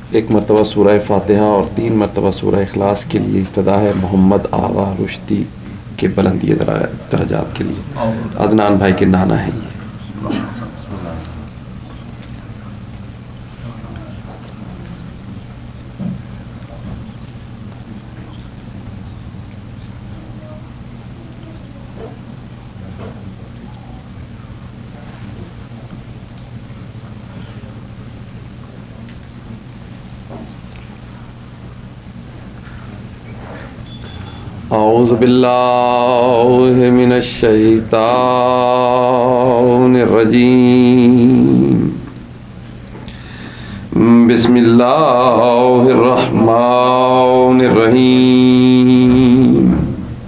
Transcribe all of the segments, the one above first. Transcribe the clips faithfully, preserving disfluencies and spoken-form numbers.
ایک مرتبہ سورہ فاتحہ اور تین مرتبہ سورہ اخلاص کے لیے افتتاح ہے محمد آغا رشدی کے بلندی درجات کے لیے. عدنان بھائی کے نانا ہے یہ. اعوذ باللہ من الشیطان الرجیم. بسم اللہ الرحمن الرحیم.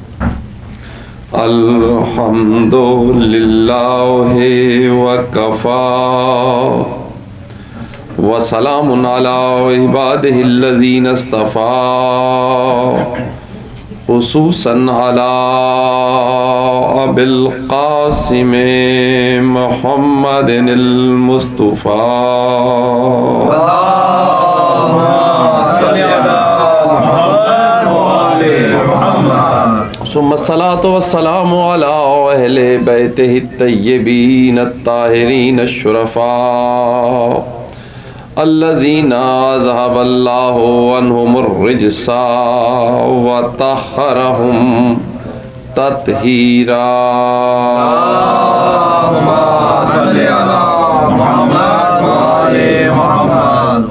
الحمد للہ وکفی وسلام علی عبادہ الذین اصطفی خصوصاً علی ابی القاسم محمد المصطفى اللہم صلی علی محمد وآل محمد ثم الصلاة والسلام علی اہل بیتہ الطیبین الطاہرین الشرفاء الذین ذهب اللہ عنہم الرجس وطہرہم تطہیرا. اللہم صلی علی محمد وآل محمد.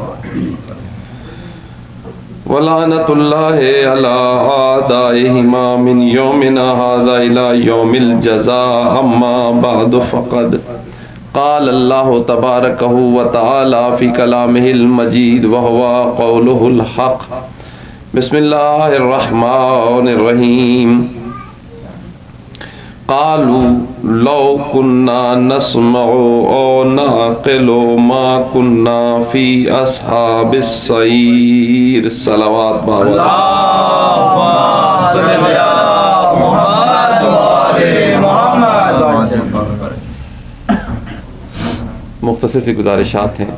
ولعنۃ اللہ علی اعدائہما من یومنا ھذا الی یوم الجزاء. اما بعد فقد قال اللہ تبارک و تعالی فی کلامہ المجید وہو قولہ الحق. بسم اللہ الرحمن الرحیم. قالوا لو كنا نسمع او نعقل ما كنا في اصحاب السعیر. صلوات اللہم صلی علی محمد وآل محمد. مختصر سی گزارشات ہیں.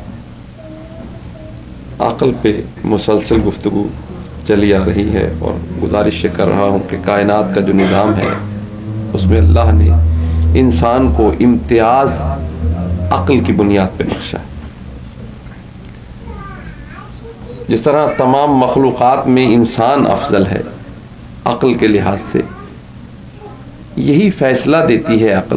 عقل پہ مسلسل گفتگو چلی آ رہی ہے اور گزارش کر رہا ہوں کہ کائنات کا جو نظام ہے اس میں اللہ نے انسان کو امتیاز عقل کی بنیاد پہ بخشا ہے. جس طرح تمام مخلوقات میں انسان افضل ہے عقل کے لحاظ سے، یہی فیصلہ دیتی ہے عقل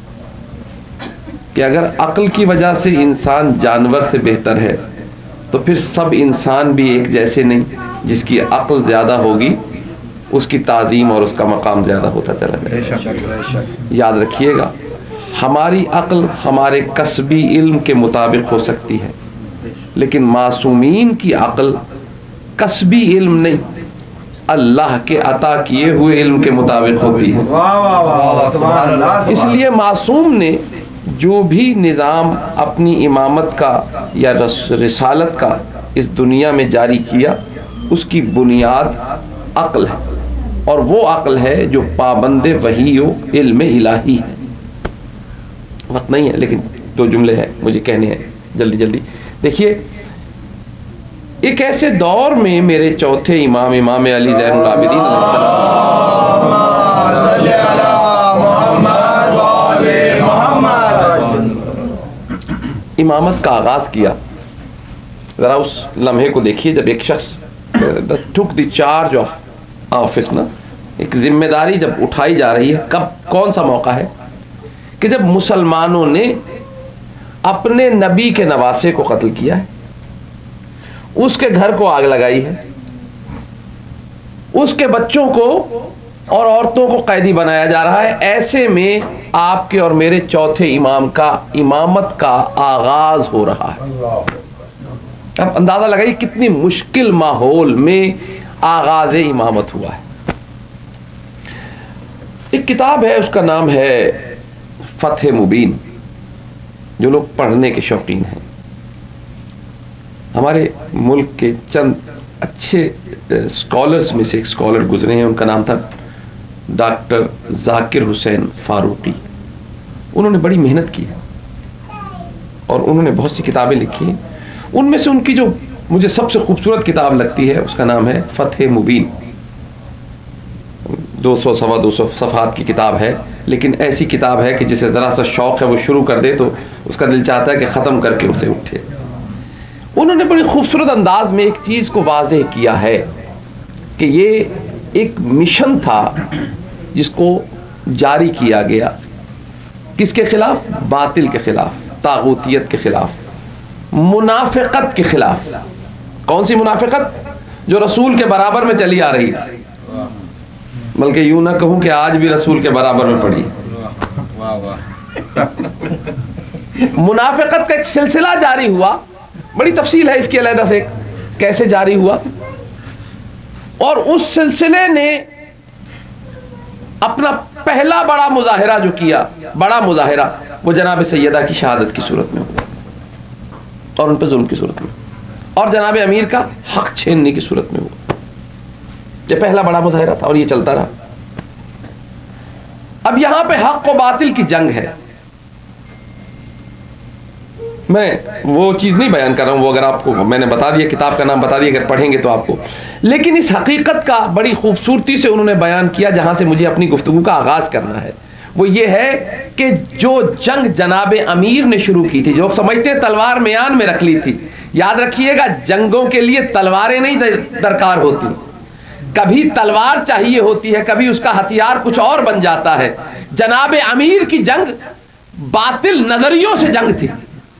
کہ اگر عقل کی وجہ سے انسان جانور سے بہتر ہے تو پھر سب انسان بھی ایک جیسے نہیں. جس کی عقل زیادہ ہوگی اس کی تعظیم اور اس کا مقام زیادہ ہوتا چلا جائے گا. یاد رکھیے گا، ہماری عقل ہمارے کسبی علم کے مطابق ہو سکتی ہے، لیکن معصومین کی عقل کسبی علم نہیں، اللہ کے عطا کیے ہوئے علم کے مطابق ہوتی ہے. اس لیے معصوم نے جو بھی نظام اپنی امامت کا یا رسالت کا اس دنیا میں جاری کیا اس کی بنیاد عقل ہے، اور وہ عقل ہے جو پابند وحی و علم الہی ہے. وقت نہیں ہے لیکن دو جملے ہیں مجھے کہنے ہیں جلدی جلدی. دیکھیے، ایک ایسے دور میں میرے چوتھے امام امام علی زین العابدین علیہ السلام امامت کا آغاز کیا. ذرا اس لمحے کو دیکھیے جب ایک شخص took the charge of office نا، ایک ذمہ داری جب اٹھائی جا رہی ہے. کب کون سا موقع ہے کہ جب مسلمانوں نے اپنے نبی کے نواسے کو قتل کیا ہے، اس کے گھر کو آگ لگائی ہے، اس کے بچوں کو اور عورتوں کو قیدی بنایا جا رہا ہے. ایسے میں آپ کے اور میرے چوتھے امام کا امامت کا آغاز ہو رہا ہے. اب اندازہ لگائیے کتنی مشکل ماحول میں آغاز امامت ہوا ہے. ایک کتاب ہے، اس کا نام ہے فتح مبین. جو لوگ پڑھنے کے شوقین ہیں، ہمارے ملک کے چند اچھے اسکالرس میں سے ایک اسکالر گزرے ہیں، ان کا نام تھا ڈاکٹر ذاکر حسین فاروقی. انہوں نے بڑی محنت کی اور انہوں نے بہت سی کتابیں لکھی. ان میں سے ان کی جو مجھے سب سے خوبصورت کتاب لگتی ہے، اس کا نام ہے فتح مبین، دو سو سوا دو سو صفحات کی کتاب ہے، لیکن ایسی کتاب ہے کہ جسے ذرا سا شوق ہے وہ شروع کر دے تو اس کا دل چاہتا ہے کہ ختم کر کے اسے اٹھے۔ انہوں نے بڑی خوبصورت انداز میں ایک چیز کو واضح کیا ہے کہ یہ ایک مشن تھا جس کو جاری کیا گیا، کس کے خلاف؟ باطل کے خلاف، طاغوتیت کے خلاف، منافقت کے خلاف۔ کون سی منافقت؟ جو رسول کے برابر میں چلی آ رہی تھی، بلکہ یوں نہ کہوں کہ آج بھی رسول کے برابر میں پڑی۔ منافقت کا ایک سلسلہ جاری ہوا، بڑی تفصیل ہے اس کی علیحدہ سے کیسے جاری ہوا، اور اس سلسلے نے اپنا پہلا بڑا مظاہرہ جو کیا، بڑا مظاہرہ، وہ جناب سیدہ کی شہادت کی صورت میں ہوا، اور ان پہ ظلم کی صورت میں، اور جناب امیر کا حق چھیننے کی صورت میں ہوا۔ یہ پہلا بڑا مظاہرہ تھا اور یہ چلتا رہا۔ اب یہاں پہ حق و باطل کی جنگ ہے۔ میں وہ چیز نہیں بیان کر رہا ہوں، وہ اگر آپ کو میں نے بتا دیا، کتاب کا نام بتا دیا، اگر پڑھیں گے تو آپ کو، لیکن اس حقیقت کا بڑی خوبصورتی سے انہوں نے بیان کیا جہاں سے مجھے اپنی گفتگو کا آغاز کرنا ہے۔ وہ یہ ہے کہ جو جنگ جناب امیر نے شروع کی تھی، جو سمجھتے ہیں تلوار میان میں رکھ لی تھی، یاد رکھیے گا جنگوں کے لیے تلواریں نہیں درکار ہوتی، کبھی تلوار چاہیے ہوتی ہے، کبھی اس کا ہتھیار کچھ اور بن جاتا ہے۔ جناب امیر کی جنگ باطل نظریوں سے جنگ تھی۔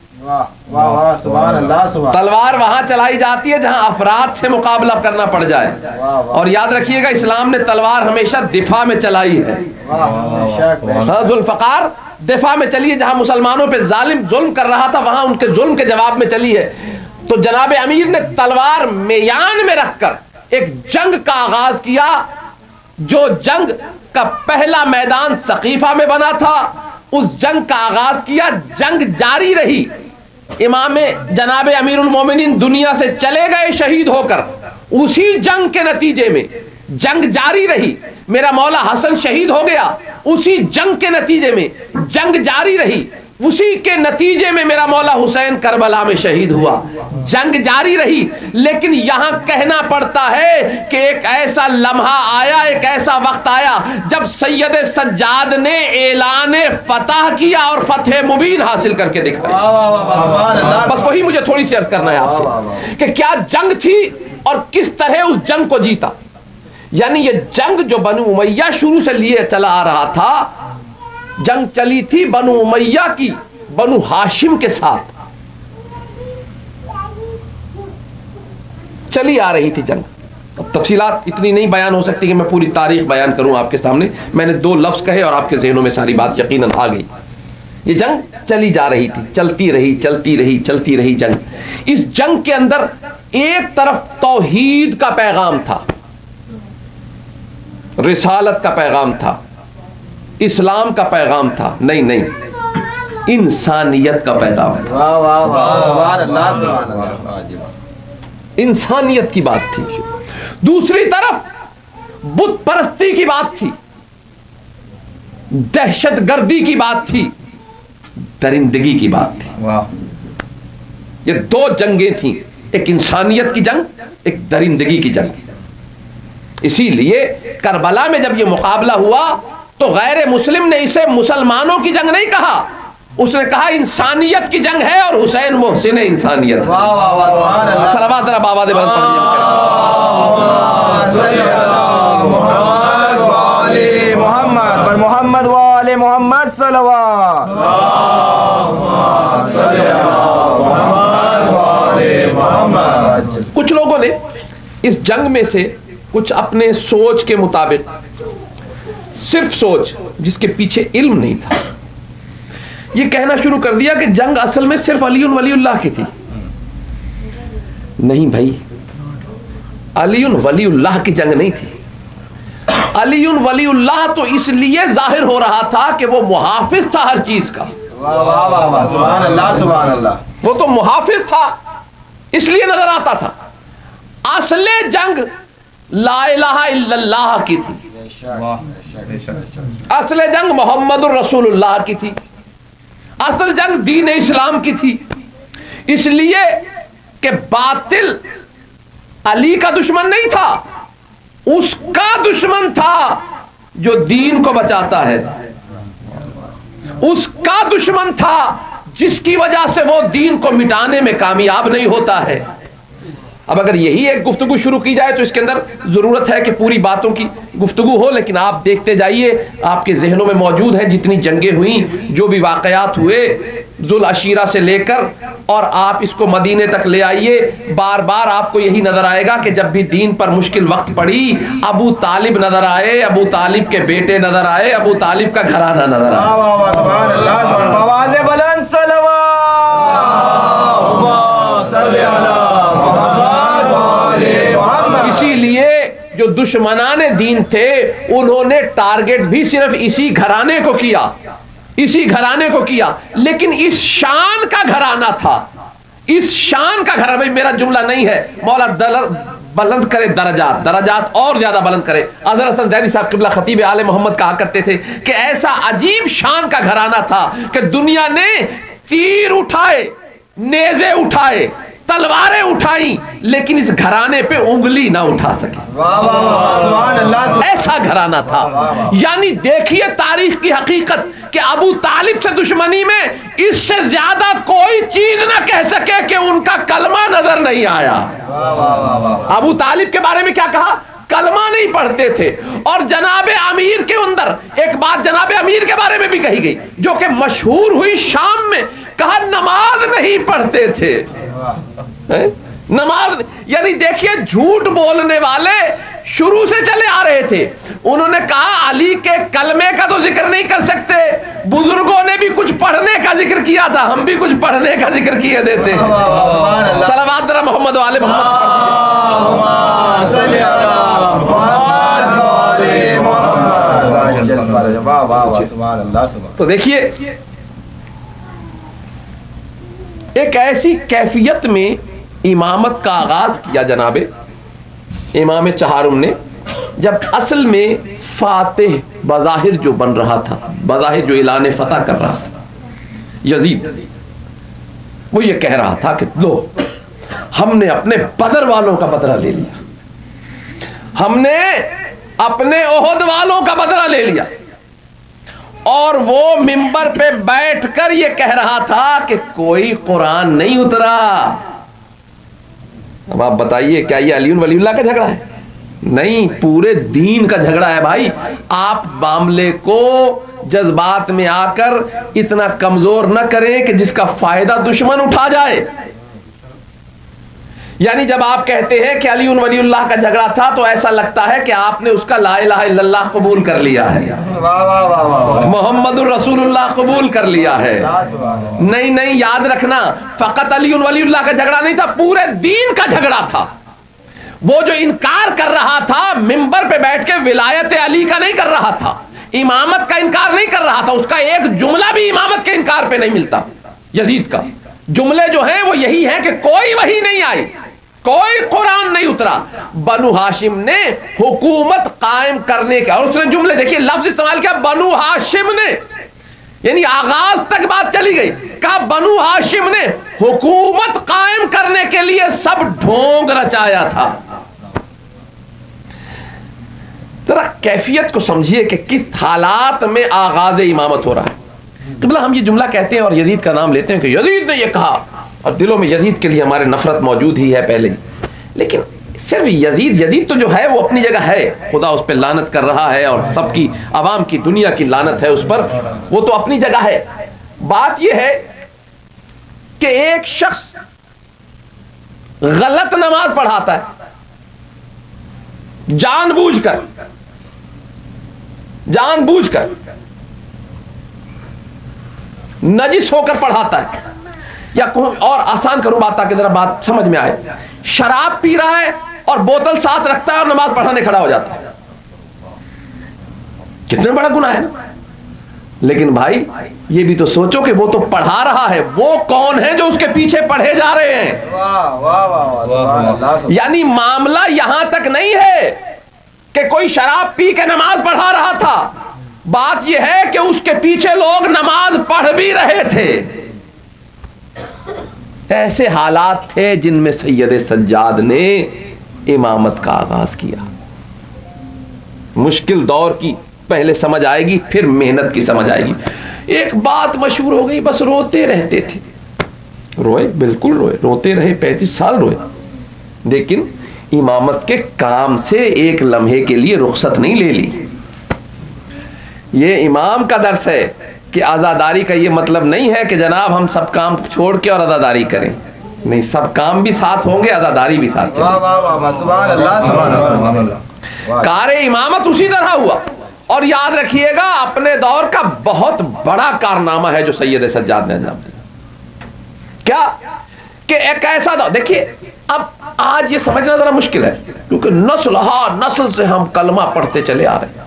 تلوار وہاں چلائی جاتی ہے جہاں افراد سے مقابلہ کرنا پڑ جائے، اور یاد رکھیے گا اسلام نے تلوار ہمیشہ دفاع میں چلائی ہے۔ ذوالفقار دفاع میں چلی ہے، جہاں مسلمانوں پہ ظالم ظلم کر رہا تھا وہاں ان کے ظلم کے جواب میں چلی ہے۔ تو جناب امیر نے تلوار میان میں رکھ کر ایک جنگ کا آغاز کیا، جو جنگ کا پہلا میدان سقیفہ میں بنا تھا، اس جنگ کا آغاز کیا، جنگ جاری رہی۔ امام جناب امیر المومنین دنیا سے چلے گئے شہید ہو کر، اسی جنگ کے نتیجے میں جنگ جاری رہی۔ میرا مولا حسن شہید ہو گیا، اسی جنگ کے نتیجے میں جنگ جاری رہی، اسی کے نتیجے میں میرا مولا حسین کربلا میں شہید ہوا، جنگ جاری رہی۔ لیکن یہاں کہنا پڑتا ہے کہ ایک ایسا لمحہ آیا، ایک ایسا وقت آیا جب سید سجاد نے اعلان فتح کیا اور فتح مبین حاصل کر کے دکھائی۔ بس وہی مجھے تھوڑی سی عرض کرنا ہے آپ سے کہ کیا جنگ تھی اور کس طرح اس جنگ کو جیتا۔ یعنی یہ جنگ جو بنو امیہ شروع سے لیے چلا آ رہا تھا، جنگ چلی تھی بنو امیہ کی بنو ہاشم کے ساتھ، چلی آ رہی تھی جنگ۔ اب تفصیلات اتنی نہیں بیان ہو سکتی کہ میں پوری تاریخ بیان کروں آپ کے سامنے، میں نے دو لفظ کہے اور آپ کے ذہنوں میں ساری بات یقیناً آ گئی۔ یہ جنگ چلی جا رہی تھی، چلتی رہی چلتی رہی چلتی رہی جنگ۔ اس جنگ کے اندر ایک طرف توحید کا پیغام تھا، رسالت کا پیغام تھا، اسلام کا پیغام تھا، نہیں نہیں انسانیت کا پیغام تھا، انسانیت کی بات تھی۔ دوسری طرف بت پرستی کی بات تھی، دہشت گردی کی بات تھی، درندگی کی بات تھی۔ یہ دو جنگیں تھیں، ایک انسانیت کی جنگ، ایک درندگی کی جنگ۔ اسی لیے کربلا میں جب یہ مقابلہ ہوا تو غیر مسلم نے اسے مسلمانوں کی جنگ نہیں کہا، اس نے کہا انسانیت کی جنگ ہے، اور حسین محسن انسانیت۔ صلوات ذرا بابا دے بلند محمد محمد والے محمد صلوات۔ کچھ لوگوں نے اس جنگ میں سے کچھ اپنے سوچ کے مطابق، صرف سوچ جس کے پیچھے علم نہیں تھا، یہ کہنا شروع کر دیا کہ جنگ اصل میں صرف علی ولی اللہ کی تھی۔ نہیں بھائی، علی ولی اللہ کی جنگ نہیں تھی۔ علی ولی اللہ تو اس لیے ظاہر ہو رہا تھا کہ وہ محافظ تھا ہر چیز کا، سبحان اللہ سبحان اللہ، وہ تو محافظ تھا اس لیے نظر آتا تھا۔ اصل جنگ لا الہ الا اللہ کی تھی، اصل جنگ محمد الرسول اللہ کی تھی، اصل جنگ دین اسلام کی تھی۔ اس لیے کہ باطل علی کا دشمن نہیں تھا، اس کا دشمن تھا جو دین کو بچاتا ہے، اس کا دشمن تھا جس کی وجہ سے وہ دین کو مٹانے میں کامیاب نہیں ہوتا ہے۔ اب اگر یہی ایک گفتگو شروع کی جائے تو اس کے اندر ضرورت ہے کہ پوری باتوں کی گفتگو ہو، لیکن آپ دیکھتے جائیے، آپ کے ذہنوں میں موجود ہیں جتنی جنگیں ہوئیں، جو بھی واقعات ہوئے ذوالعشیرہ سے لے کر، اور آپ اس کو مدینے تک لے آئیے، بار بار آپ کو یہی نظر آئے گا کہ جب بھی دین پر مشکل وقت پڑی، ابو طالب نظر آئے، ابو طالب کے بیٹے نظر آئے، ابو طالب کا گھرانہ نظر آئے۔ سبحان اللہ، آواز بلند صلوات، اللہم صلی علی محمد وآل محمد۔ اسی لیے جو دشمنان دین تھے انہوں نے ٹارگٹ بھی صرف اسی گھرانے کو کیا، اسی گھرانے کو کیا، لیکن اس شان کا گھرانہ تھا، اس شان کا گھرانہ۔ میرا جملہ نہیں ہے، مولا بلند کرے درجات، درجات اور زیادہ بلند کرے۔ حضرت حسن زیدی صاحب قبلہ خطیب آل محمد کہا کرتے تھے کہ ایسا عجیب شان کا گھرانہ تھا کہ دنیا نے تیر اٹھائے، نیزے اٹھائے، تلواریں اٹھائیں، لیکن اس گھرانے پہ انگلی نہ اٹھا سکے۔ ایسا گھرانہ تھا۔ یعنی دیکھیے تاریخ کی حقیقت کہ ابو طالب سے دشمنی میں اس سے زیادہ کوئی چیز نہ کہہ سکے کہ ان کا کلمہ نظر نہیں آیا۔ ابو طالب کے بارے میں کیا کہا؟ کلمہ نہیں پڑھتے تھے۔ اور جناب امیر کے اندر ایک بات جناب امیر کے بارے میں بھی کہی گئی جو کہ مشہور ہوئی شام میں، کہا نماز نہیں پڑھتے تھے، نماز۔ یعنی دیکھیے جھوٹ بولنے والے شروع سے چلے آ رہے تھے۔ انہوں نے کہا علی کے کلمے کا تو ذکر نہیں کر سکتے، بزرگوں نے بھی کچھ پڑھنے کا ذکر کیا تھا، ہم بھی کچھ پڑھنے کا ذکر کیے دیتے ہیں۔ صلوات ذرا محمد والے محمد۔ تو دیکھیے ایک ایسی کیفیت میں امامت کا آغاز کیا جناب امام چہارم نے، جب اصل میں فاتح بظاہر جو بن رہا تھا، بظاہر جو اعلان فتح کر رہا تھا یزید، وہ یہ کہہ رہا تھا کہ لو ہم نے اپنے بدر والوں کا بدلہ لے لیا، ہم نے اپنے احد والوں کا بدلہ لے لیا۔ اور وہ منبر پہ بیٹھ کر یہ کہہ رہا تھا کہ کوئی قرآن نہیں اترا۔ اب آپ بتائیے کیا یہ علی ولی اللہ کا جھگڑا ہے؟ نہیں، پورے دین کا جھگڑا ہے بھائی۔ آپ معاملے کو جذبات میں آ کر اتنا کمزور نہ کریں کہ جس کا فائدہ دشمن اٹھا جائے۔ یعنی جب آپ کہتے ہیں کہ علی ولی اللہ کا جھگڑا تھا تو ایسا لگتا ہے کہ آپ نے اس کا لا الہ الا اللہ قبول کر لیا ہے، محمد الرسول اللہ قبول کر لیا ہے۔ نہیں نہیں، یاد رکھنا، فقط علی ولی اللہ کا جھگڑا نہیں تھا، پورے دین کا جھگڑا تھا۔ وہ جو انکار کر رہا تھا منبر پہ بیٹھ کے ولایت علی کا نہیں کر رہا تھا، امامت کا انکار نہیں کر رہا تھا، اس کا ایک جملہ بھی امامت کے انکار پہ نہیں ملتا۔ یزید کا جملے جو ہیں وہ یہی ہیں کہ کوئی وحی نہیں آئی، کوئی قرآن نہیں اترا۔ بنو ہاشم نے حکومت قائم کرنے کا، اور اس نے جملے دیکھیے لفظ استعمال کیا، بنو ہاشم نے، یعنی آغاز تک بات چلی گئی، کہا بنو ہاشم نے حکومت قائم کرنے کے لیے سب ڈھونگ رچایا تھا۔ ذرا کیفیت کو سمجھیے کہ کس حالات میں آغاز امامت ہو رہا ہے۔ قبلہ ہم یہ جملہ کہتے ہیں اور یزید کا نام لیتے ہیں کہ یزید نے یہ کہا، اور دلوں میں یزید کے لیے ہمارے نفرت موجود ہی ہے پہلے ہی، لیکن صرف یزید یزید تو جو ہے وہ اپنی جگہ ہے، خدا اس پہ لعنت کر رہا ہے اور سب کی عوام کی دنیا کی لعنت ہے اس پر، وہ تو اپنی جگہ ہے۔ بات یہ ہے کہ ایک شخص غلط نماز پڑھاتا ہے، جان بوجھ کر جان بوجھ کر نجس ہو کر پڑھاتا ہے، یا اور آسان کروں بات تاکہ ذرا بات سمجھ میں آئے، شراب پی رہا ہے اور بوتل ساتھ رکھتا ہے اور نماز پڑھانے کھڑا ہو جاتا ہے، کتنا بڑا گناہ ہے نا۔ لیکن بھائی یہ بھی تو سوچو کہ وہ تو پڑھا رہا ہے، وہ کون ہے جو اس کے پیچھے پڑھے جا رہے ہیں؟ یعنی معاملہ یہاں تک نہیں ہے کہ کوئی شراب پی کے نماز پڑھا رہا تھا، بات یہ ہے کہ اس کے پیچھے لوگ نماز پڑھ بھی رہے تھے۔ ایسے حالات تھے جن میں سید سجاد نے امامت کا آغاز کیا. مشکل دور کی پہلے سمجھ آئے گی، پھر محنت کی سمجھ آئے گی. ایک بات مشہور ہو گئی، بس روتے رہتے تھے. روئے، بالکل روئے، روتے رہے، پینتیس سال روئے، لیکن امامت کے کام سے ایک لمحے کے لیے رخصت نہیں لے لی. یہ امام کا درس ہے کہ عزاداری کا یہ مطلب نہیں ہے کہ جناب ہم سب کام چھوڑ کے اور عزاداری کریں. نہیں، سب کام بھی ساتھ ہوں گے، عزاداری بھی ساتھ چلے. سبحان اللہ سبحان اللہ. کار امامت اسی طرح ہوا. اور یاد رکھیے گا اپنے دور کا بہت بڑا کارنامہ ہے جو سید سجاد نے انجام دیا. کیا کہ ایک ایسا دور، دیکھیے اب آج یہ سمجھنا ذرا مشکل ہے کیونکہ نسل ہا نسل سے ہم کلمہ پڑھتے چلے آ رہے ہیں.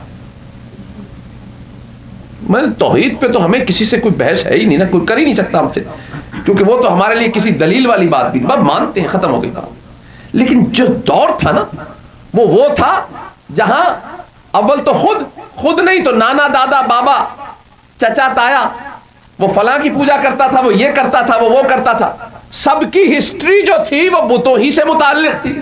میں توحید پہ تو ہمیں کسی سے کوئی بحث ہے ہی نہیں نا، کوئی کر ہی نہیں سکتا ہم سے، کیونکہ وہ تو ہمارے لیے کسی دلیل والی بات بھی بس مانتے ہیں، ختم ہو گئی بات. لیکن جو دور تھا نا وہ وہ تھا جہاں اول تو خود خود نہیں تو نانا دادا بابا چچا تایا وہ فلاں کی پوجا کرتا تھا، وہ یہ کرتا تھا، وہ وہ کرتا تھا. سب کی ہسٹری جو تھی وہ بتوں ہی سے متعلق تھی.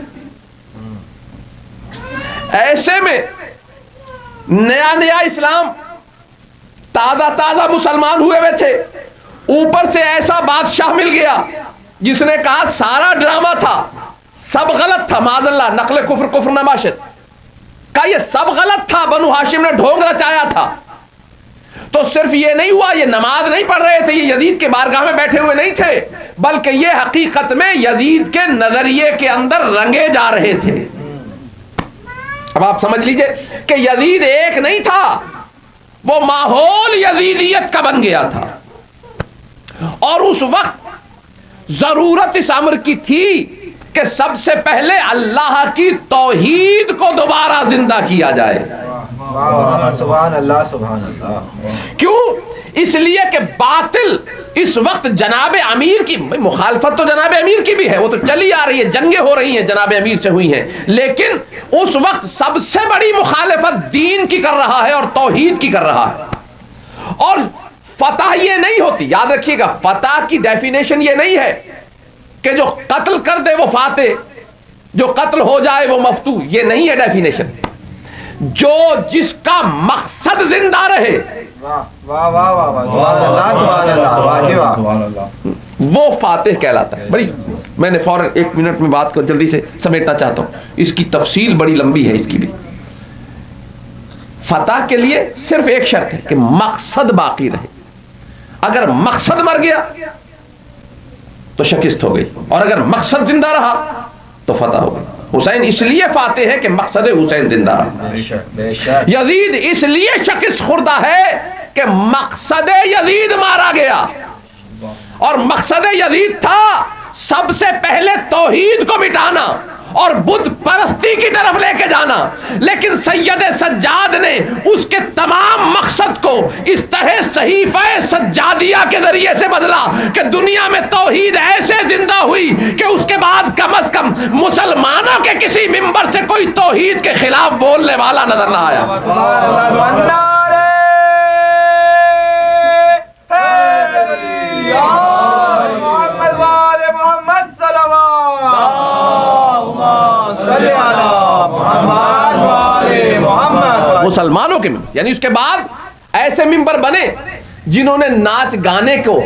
ایسے میں نیا نیا اسلام، تازہ تازہ مسلمان ہوئے ہوئے تھے، اوپر سے ایسا بادشاہ مل گیا جس نے کہا سارا ڈرامہ تھا، سب غلط تھا، معاذ اللہ، نقل کفر کفر نباشت کا یہ سب غلط تھا، بنو ہاشم نے ڈھونگ رچایا تھا. تو صرف یہ نہیں ہوا، یہ نماز نہیں پڑھ رہے تھے، یہ یزید کے بارگاہ میں بیٹھے ہوئے نہیں تھے، بلکہ یہ حقیقت میں یزید کے نظریے کے اندر رنگے جا رہے تھے. اب آپ سمجھ لیجئے کہ یزید ایک نہیں تھا، وہ ماحول یزیدیت کا بن گیا تھا. اور اس وقت ضرورت اس امر کی تھی کہ سب سے پہلے اللہ کی توحید کو دوبارہ زندہ کیا جائے. سبحان اللہ سبحان اللہ. کیوں؟ اس لیے کہ باطل اس وقت جناب امیر کی مخالفت تو جناب امیر کی بھی ہے، وہ تو چلی آ رہی ہے، جنگیں ہو رہی ہیں، جناب امیر سے ہوئی ہیں، لیکن اس وقت سب سے بڑی مخالفت دین کی کر رہا ہے اور توحید کی کر رہا ہے. اور فتح یہ نہیں ہوتی، یاد رکھیے گا، فتح کی ڈیفینیشن یہ نہیں ہے کہ جو قتل کر دے وہ فاتح، جو قتل ہو جائے وہ مفتوح، یہ نہیں ہے ڈیفینیشن. جو جس کا مقصد زندہ رہے وہ فاتح کہلاتا ہے. بڑی میں نے فوراً ایک منٹ میں بات کو جلدی سے سمیٹنا چاہتا ہوں، اس کی تفصیل بڑی لمبی ہے اس کی بھی. فتح کے لیے صرف ایک شرط ہے کہ مقصد باقی رہے. اگر مقصد مر گیا تو شکست ہو گئی، اور اگر مقصد زندہ رہا تو فتح ہو گئی. حسین اس لیے فاتح ہے کہ مقصد حسین زندہ رہا. یزید اس لیے شکست خوردہ ہے کہ مقصد یزید مارا گیا، اور مقصد یزید تھا سب سے پہلے توحید کو مٹانا اور بت پرستی کی طرف لے کے جانا. لیکن سید سجاد نے اس کے تمام مقصد کو اس طرح صحیفہ سجادیہ کے ذریعے سے بدلا کہ دنیا میں توحید ایسے زندہ ہوئی کہ اس کے بعد کم از کم مسلمانوں کے کسی ممبر سے کوئی توحید کے خلاف بولنے والا نظر نہ آیا. مسلمانوں کے ممبر، یعنی اس کے بعد ایسے ممبر بنے جنہوں نے ناچ گانے کو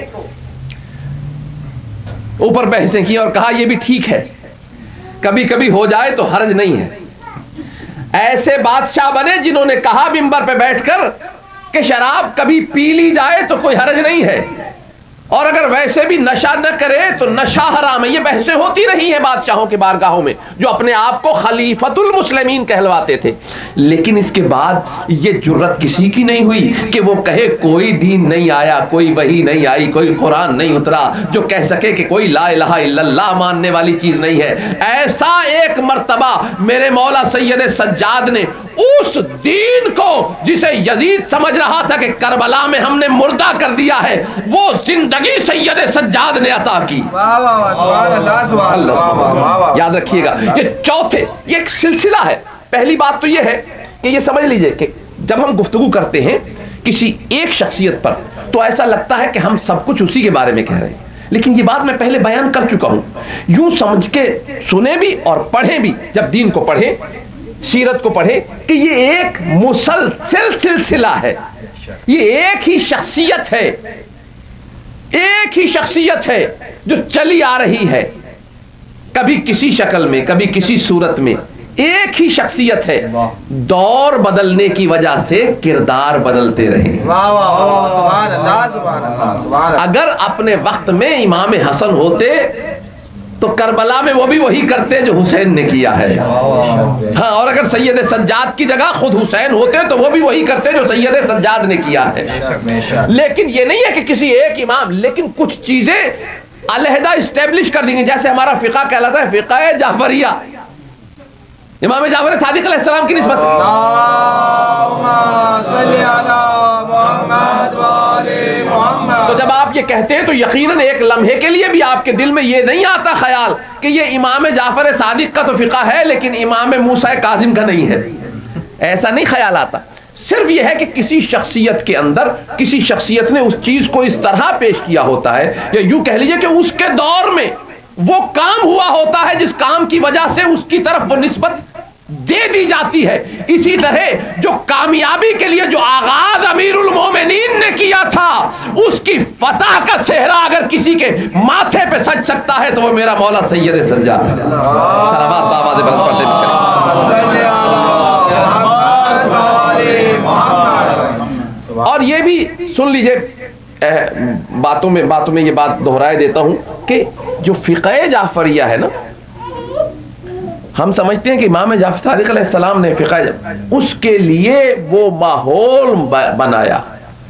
اوپر بحثیں کی اور کہا یہ بھی ٹھیک ہے، کبھی کبھی ہو جائے تو حرج نہیں ہے. ایسے بادشاہ بنے جنہوں نے کہا ممبر پہ بیٹھ کر کہ شراب کبھی پی لی جائے تو کوئی حرج نہیں ہے، اور اگر ویسے بھی نشہ نہ کرے تو نشہ حرام ہے. یہ بحثیں ہوتی رہی ہیں بادشاہوں کے بارگاہوں میں جو اپنے آپ کو خلیفۃ المسلمین کہلواتے تھے. لیکن اس کے بعد یہ جرت کسی کی نہیں ہوئی کہ وہ کہے کوئی دین نہیں آیا، کوئی وحی نہیں آئی، کوئی قرآن نہیں اترا جو کہہ سکے کہ کوئی لا الہ الا اللہ ماننے والی چیز نہیں ہے. ایسا ایک مرتبہ میرے مولا سید سجاد نے اس دین کو جسے یزید سمجھ رہا تھا کہ کربلا میں ہم نے مردہ کر دیا ہے، وہ زندگی سید سجاد نے عطا کی. یاد رکھیے گا یہ چوتھے، یہ ایک سلسلہ ہے. پہلی بات تو یہ ہے کہ یہ سمجھ لیجئے کہ جب ہم گفتگو کرتے ہیں کسی ایک شخصیت پر تو ایسا لگتا ہے کہ ہم سب کچھ اسی کے بارے میں کہہ رہے ہیں، لیکن یہ بات میں پہلے بیان کر چکا ہوں. یوں سمجھ کے سنیں بھی اور پڑھیں بھی جب دین کو پڑھیں, سیرت کو پڑھیں, کہ یہ ایک مسلسل سلسلہ ہے, یہ ایک ہی شخصیت ہے, ایک ہی شخصیت ہے جو چلی آ رہی ہے, کبھی کسی شکل میں کبھی کسی صورت میں, ایک ہی شخصیت ہے. دور بدلنے کی وجہ سے کردار بدلتے رہے. اگر اپنے وقت میں امام حسن ہوتے تو کربلا میں وہ بھی وہی کرتے جو حسین نے کیا ہے. ہاں, اور اگر سید سجاد کی جگہ خود حسین ہوتے تو وہ بھی وہی کرتے جو سید سجاد نے کیا ہے. لیکن یہ نہیں ہے کہ کسی ایک امام, لیکن کچھ چیزیں علیحدہ اسٹیبلش کر دیں گے. جیسے ہمارا فقہ کہلاتا ہے فقہ جعفریہ, امام جعفر صادق علیہ السلام کی نسبت سے. تو جب آپ یہ کہتے ہیں تو یقیناً ایک لمحے کے لیے بھی آپ کے دل میں یہ نہیں آتا خیال کہ یہ امام جعفر صادق کا تو فقہ ہے لیکن امام موسیٰ کاظم کا نہیں ہے. ایسا نہیں خیال آتا. صرف یہ ہے کہ کسی شخصیت کے اندر کسی شخصیت نے اس چیز کو اس طرح پیش کیا ہوتا ہے, یا یوں کہہ لیجئے کہ اس کے دور میں وہ کام ہوا ہوتا ہے جس کام کی وجہ سے اس کی طرف وہ نسبت دے دی جاتی ہے. اسی طرح جو کامیابی کے لیے جو آغاز امیر المومنین نے کیا تھا, اس کی فتح کا صحرا اگر کسی کے ماتھے پہ سج سکتا ہے تو وہ میرا مولا سید سجاد ہے. صلوات بابا دے بلند پردے میں کریں. اور یہ بھی سن لیجئے, باتوں میں باتوں میں یہ بات دہرائے دیتا ہوں کہ جو فقہ جعفریہ ہے نا, ہم سمجھتے ہیں کہ امام جعفر صادق علیہ السلام نے فقہ, اس کے لیے وہ ماحول بنایا,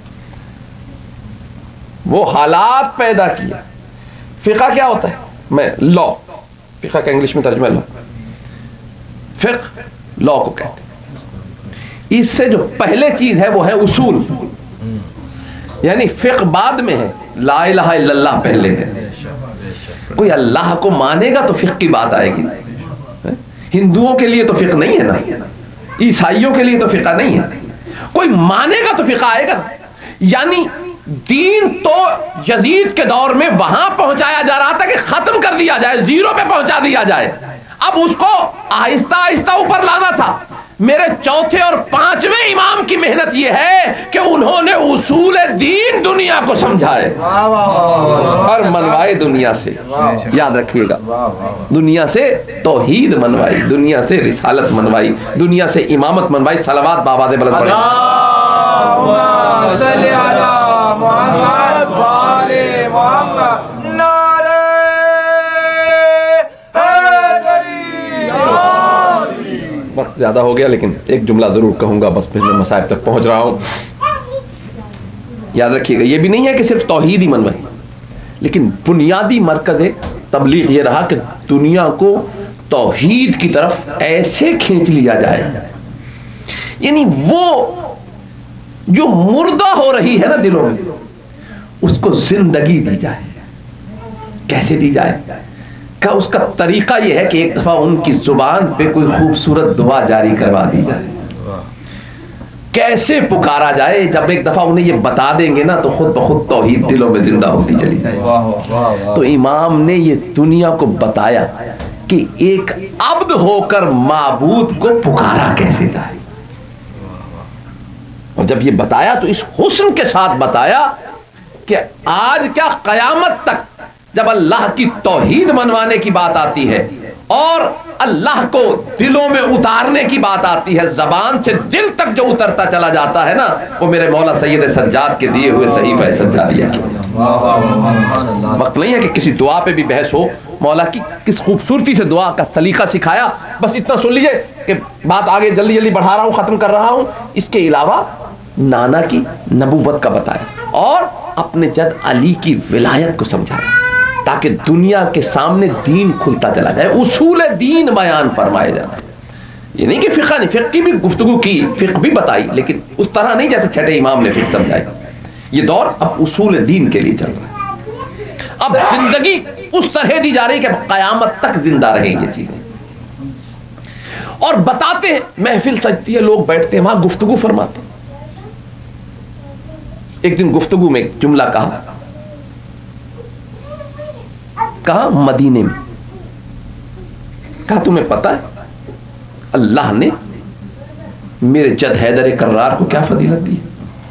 وہ حالات پیدا کیا. فقہ کیا ہوتا ہے؟ میں لا, فقہ کا انگلش میں ترجمہ لا, فقہ لا کو کہتے ہیں. اس سے جو پہلے چیز ہے وہ ہے اصول, یعنی فقہ بعد میں ہے, لا الہ الا اللہ پہلے ہے. کوئی اللہ کو مانے گا تو فقہ کی بات آئے گی. ہندوؤں کے لیے تو فقہ نہیں ہے نا, عیسائیوں کے لیے تو فقہ نہیں ہے. کوئی مانے گا تو فقہ آئے گا. یعنی دین تو یزید کے دور میں وہاں پہنچایا جا رہا تھا کہ ختم کر دیا جائے, زیرو پہ پہنچا دیا جائے. اب اس کو آہستہ آہستہ اوپر لانا تھا. میرے چوتھے اور پانچویں امام کی محنت یہ ہے کہ انہوں نے اصول دین دنیا کو سمجھائے اور منوائے دنیا سے. یاد رکھیے گا, دنیا سے توحید منوائی, دنیا سے رسالت منوائی, دنیا سے امامت منوائی. صلوات بابا دے بلند پڑھیں. اللہم صلی علی محمد و آل محمد. وقت زیادہ ہو گیا لیکن ایک جملہ ضرور کہوں گا, بس پھر میں مصائب تک پہنچ رہا ہوں. یاد رکھیے گا, یہ بھی نہیں ہے کہ صرف توحید ہی منوائی, لیکن بنیادی مرکز تبلیغ یہ رہا کہ دنیا کو توحید کی طرف ایسے کھینچ لیا جائے, یعنی وہ جو مردہ ہو رہی ہے نا دلوں میں, اس کو زندگی دی جائے. کیسے دی جائے؟ کہ اس کا طریقہ یہ ہے کہ ایک دفعہ ان کی زبان پہ کوئی خوبصورت دعا جاری کروا دی جائے. کیسے پکارا جائے؟ جب ایک دفعہ انہیں یہ بتا دیں گے نا تو خود بخود توحید دلوں میں زندہ ہوتی چلی جائے. تو امام نے یہ دنیا کو بتایا کہ ایک عبد ہو کر معبود کو پکارا کیسے جائے. اور جب یہ بتایا تو اس حسن کے ساتھ بتایا کہ آج کیا قیامت تک جب اللہ کی توحید منوانے کی بات آتی ہے اور اللہ کو دلوں میں اتارنے کی بات آتی ہے, زبان سے دل تک جو اترتا چلا جاتا ہے نا, وہ میرے مولا سید سجاد کے دیے ہوئے صحیفہ سجادیہ کی. وقت نہیں ہے کہ کسی دعا پہ بھی بحث ہو. مولا کی کس خوبصورتی سے دعا کا سلیقہ سکھایا. بس اتنا سن لیجئے کہ بات آگے جلدی جلدی بڑھا رہا ہوں, ختم کر رہا ہوں. اس کے علاوہ نانا کی نبوت کا بتایا اور اپنے جد علی کی ولایت کو سمجھایا تاکہ دنیا کے سامنے دین کھلتا چلا جائے, اصول دین بیان فرمائے جاتے. یہ نہیں کہ فقہ نہیں, فقہ کی بھی گفتگو کی, فقہ بھی بتائی, لیکن اس طرح نہیں جیسے چھٹے امام نے فقہ سمجھائی. یہ دور اب اصول دین کے لیے چل رہا ہے. اب زندگی اس طرح دی جا رہی کہ قیامت تک زندہ رہیں یہ چیزیں. اور بتاتے ہیں, محفل سجتی ہے, لوگ بیٹھتے ہیں وہاں گفتگو فرماتے. ایک دن گفتگو میں ایک جملہ کہا کہاں؟ مدینے میں. کہا تمہیں پتا ہے اللہ نے میرے جد حیدر کرار کو کیا فضیلت دی؟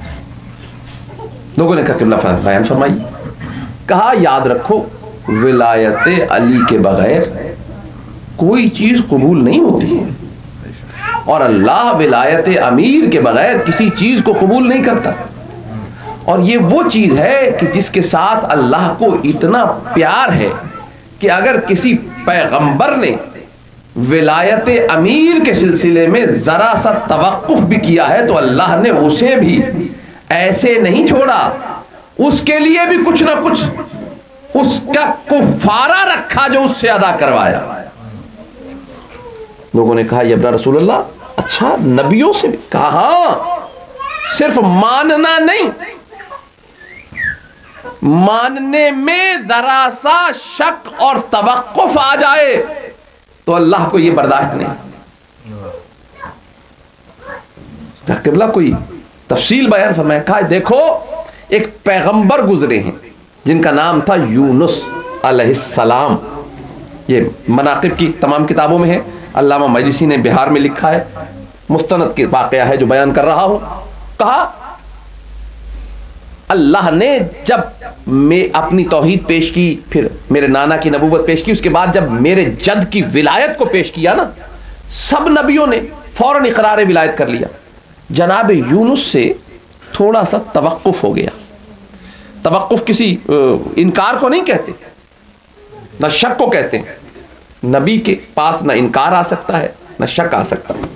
لوگوں نے کہا قبلہ بیان فرمائی. کہا یاد رکھو ولایت علی کے بغیر کوئی چیز قبول نہیں ہوتی، اور اللہ ولایت امیر کے بغیر کسی چیز کو قبول نہیں کرتا. اور یہ وہ چیز ہے کہ جس کے ساتھ اللہ کو اتنا پیار ہے کہ اگر کسی پیغمبر نے ولایت امیر کے سلسلے میں ذرا سا توقف بھی کیا ہے تو اللہ نے اسے بھی ایسے نہیں چھوڑا، اس کے لیے بھی کچھ نہ کچھ اس کا کفارہ رکھا جو اس سے ادا کروایا. لوگوں نے کہا یبرا رسول اللہ اچھا نبیوں سے بھی؟ کہا ہاں، صرف ماننا نہیں، ماننے میں ذرا سا شک اور توقف آ جائے تو اللہ کو یہ برداشت نہیں. قبلہ کوئی تفصیل بیان فرمایا. کہا دیکھو ایک پیغمبر گزرے ہیں جن کا نام تھا یونس علیہ السلام. یہ مناقب کی تمام کتابوں میں ہے، علامہ مجلسی نے بہار میں لکھا ہے، مستند کی واقعہ ہے جو بیان کر رہا ہوں. کہا اللہ نے جب میں اپنی توحید پیش کی، پھر میرے نانا کی نبوت پیش کی، اس کے بعد جب میرے جد کی ولایت کو پیش کیا نا، سب نبیوں نے فوراً اقرار ولایت کر لیا. جناب یونس سے تھوڑا سا توقف ہو گیا. توقف کسی انکار کو نہیں کہتے، نہ شک کو کہتے ہیں. نبی کے پاس نہ انکار آ سکتا ہے نہ شک آ سکتا ہے.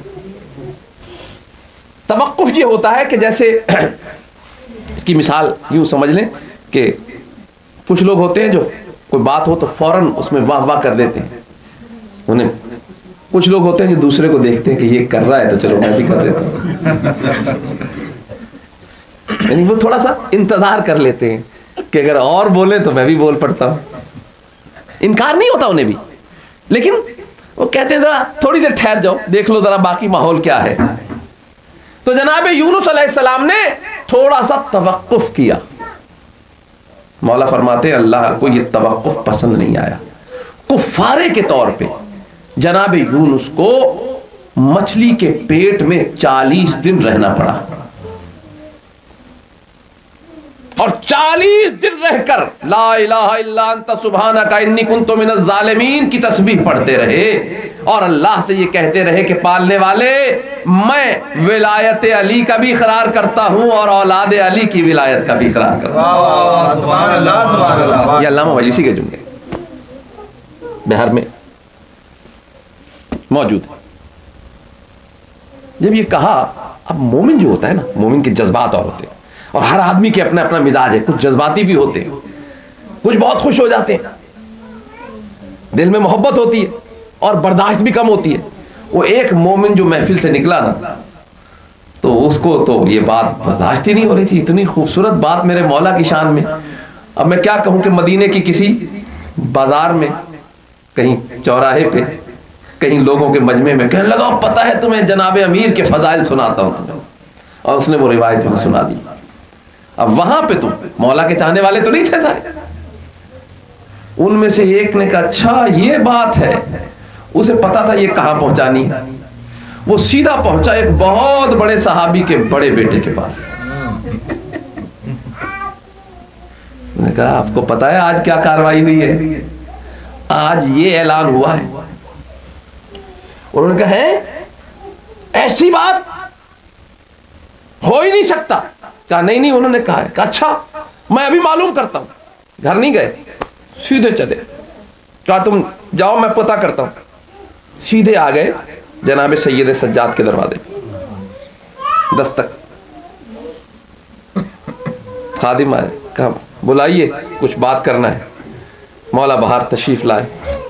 توقف یہ ہوتا ہے کہ جیسے اس کی مثال یوں سمجھ لیں کہ کچھ لوگ ہوتے ہیں جو کوئی بات ہو تو فوراً اس میں واہ واہ کر دیتے ہیں. انہیں کچھ لوگ ہوتے ہیں جو دوسرے کو دیکھتے ہیں کہ یہ کر رہا ہے تو چلو میں بھی کر دیتا ہوں. یعنی وہ تھوڑا سا انتظار کر لیتے ہیں کہ اگر اور بولے تو میں بھی بول پڑتا ہوں. انکار نہیں ہوتا انہیں بھی، لیکن وہ کہتے ہیں ذرا تھوڑی دیر ٹھہر جاؤ، دیکھ لو ذرا باقی ماحول کیا ہے. تو جناب یونس علیہ السلام نے تھوڑا سا توقف کیا. مولا فرماتے ہیں اللہ کو یہ توقف پسند نہیں آیا. کفارے کے طور پہ جناب یونس کو مچھلی کے پیٹ میں چالیس دن رہنا پڑا، اور چالیس دن رہ کر لا الہ الا انت سبحانک انی کنت من الظالمین کی تسبیح پڑھتے رہے، اور اللہ سے یہ کہتے رہے کہ پالنے والے میں ولایت علی کا بھی اقرار کرتا ہوں اور اولاد علی کی ولایت کا بھی اقرار کرتا ہوں. سبحان اللہ سبحان اللہ. یہ علامہ مجلسی کے جملے بہار میں موجود ہے. جب یہ کہا، اب مومن جو ہوتا ہے نا، مومن کے جذبات اور ہوتے ہیں، اور ہر آدمی کے اپنا اپنا مزاج ہے. کچھ جذباتی بھی ہوتے ہیں، کچھ بہت خوش ہو جاتے ہیں، دل میں محبت ہوتی ہے اور برداشت بھی کم ہوتی ہے. وہ ایک مومن جو محفل سے نکلا نا تو اس کو تو یہ بات برداشت ہی نہیں ہو رہی تھی. اتنی خوبصورت بات میرے مولا کی شان میں. اب میں کیا کہوں کہ مدینے کی کسی بازار میں کہیں چوراہے پہ کہیں لوگوں کے مجمع میں کہنے لگا پتہ ہے تمہیں جناب امیر کے فضائل سناتا ہوں، اور اس نے وہ روایت میں سنا دی. اب وہاں پہ تو مولا کے چاہنے والے تو نہیں تھے سارے. ان میں سے ایک نے کہا اچھا یہ بات ہے. اسے پتا تھا یہ کہاں پہنچانی. وہ سیدھا پہنچا ایک بہت بڑے صحابی کے بڑے بیٹے کے پاس. نے کہا آپ کو پتا ہے آج کیا کاروائی ہوئی ہے؟ آج یہ اعلان ہوا ہے. اور انہوں نے کہا ہے ایسی بات ہو ہی نہیں سکتا. کہا نہیں نہیں. انہوں نے کہا ہے. کہا اچھا میں ابھی معلوم کرتا ہوں. گھر نہیں گئے، سیدھے چلے. کہا تم جاؤ میں پتہ کرتا ہوں. سیدھے آ گئے جناب سید سجاد کے دروازے. دستک، خادم آئے، کہا بلائیے کچھ بات کرنا ہے. مولا باہر تشریف لائے.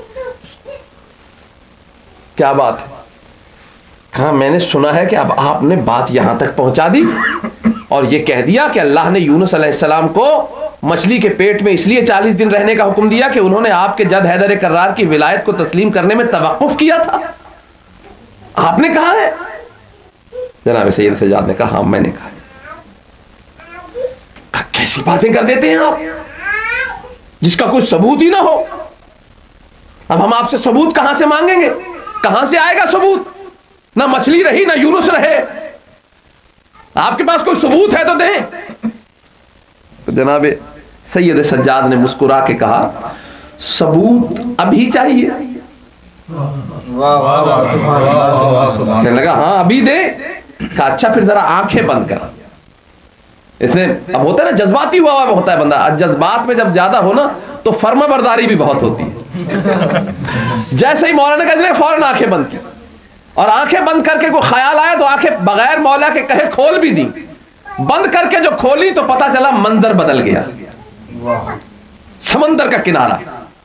کیا بات ہے؟ کہا میں نے سنا ہے کہ اب آپ نے بات یہاں تک پہنچا دی اور یہ کہہ دیا کہ اللہ نے یونس علیہ السلام کو مچھلی کے پیٹ میں اس لیے چالیس دن رہنے کا حکم دیا کہ انہوں نے آپ کے جد حیدر کرار کی ولایت کو تسلیم کرنے میں توقف کیا تھا. آپ نے کہا ہے؟ جناب سید سجاد نے کہا ہاں میں نے کہا. کہا کیسی باتیں کر دیتے ہیں آپ جس کا کوئی ثبوت ہی نہ ہو. اب ہم آپ سے ثبوت کہاں سے مانگیں گے؟ کہاں سے آئے گا ثبوت؟ نہ مچھلی رہی نہ یونس رہے. آپ کے پاس کوئی ثبوت ہے تو دیں. تو جناب سید سجاد نے مسکرا کے کہا ثبوت ابھی چاہیے؟ کہنے لگا ہاں ابھی دے. کہا اچھا پھر ذرا آنکھیں بند کر. اس نے اب ہوتا ہے نا جذباتی ہوا ہوا ہوتا ہے بندہ, جذبات میں جب زیادہ ہو نا تو فرما برداری بھی بہت ہوتی ہے. جیسے ہی مولانا نے کہا فوراً آنکھیں بند کی, اور آنکھیں بند کر کے کوئی خیال آیا تو آنکھیں بغیر مولا کے کہے کھول بھی دی. بند کر کے جو کھولی تو پتا چلا منظر بدل گیا. سمندر کا کنارہ,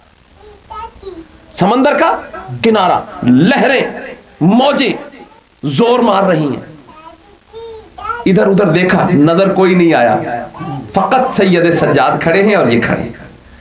سمندر کا کنارہ, لہریں موجیں زور مار رہی ہیں. ادھر ادھر دیکھا, نظر کوئی نہیں آیا, فقط سید سجاد کھڑے ہیں اور یہ کھڑے ہیں.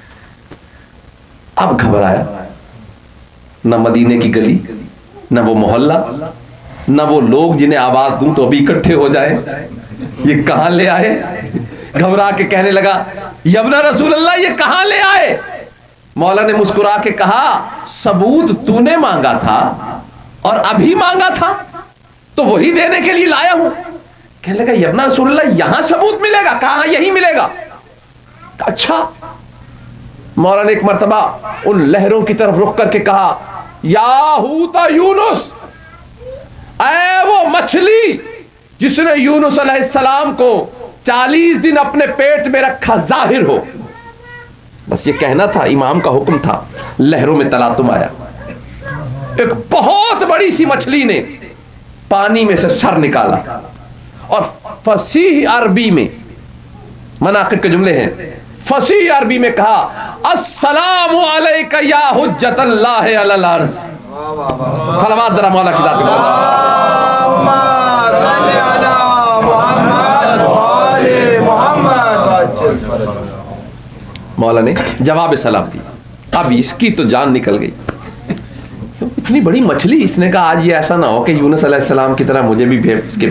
اب گھبرایا, نہ مدینے کی گلی, نہ وہ محلہ, نہ وہ لوگ جنہیں آواز دوں تو ابھی اکٹھے ہو جائے, یہ کہاں لے آئے. گھبرا کے کہنے لگا یا ابن رسول اللہ یہ کہاں لے آئے. مولا نے مسکرا کے کہا ثبوت تو نے مانگا تھا اور ابھی مانگا تھا تو وہی دینے کے لیے لایا ہوں. کہنے لگا یا ابن رسول اللہ یہاں ثبوت ملے گا؟ کہاں یہی ملے گا. اچھا. مولا نے ایک مرتبہ ان لہروں کی طرف رخ کر کے کہا یا ہوتا یونس, اے وہ مچھلی جس نے یونس علیہ السلام کو چالیس دن اپنے پیٹ میں رکھا, ظاہر ہو. بس یہ کہنا تھا, امام کا حکم تھا. لہروں میں تلاطم آیا. ایک بہت بڑی سی مچھلی نے پانی میں سے سر نکالا اور فصیح عربی میں, مناقب کے جملے ہیں, فصیح عربی میں کہا السلام علیک یا حجت اللہ علی الارض. صلوات ذرا مولا کی ذات میں. اللہم صلی علی محمد و آل محمد. مولا نے جواب سلام دی. اب اس کی تو جان نکل گئی. اتنی بڑی مچھلی, اس نے کہا آج یہ ایسا نہ ہو کہ یونس علیہ السلام کی طرح مجھے بھی بھیج کے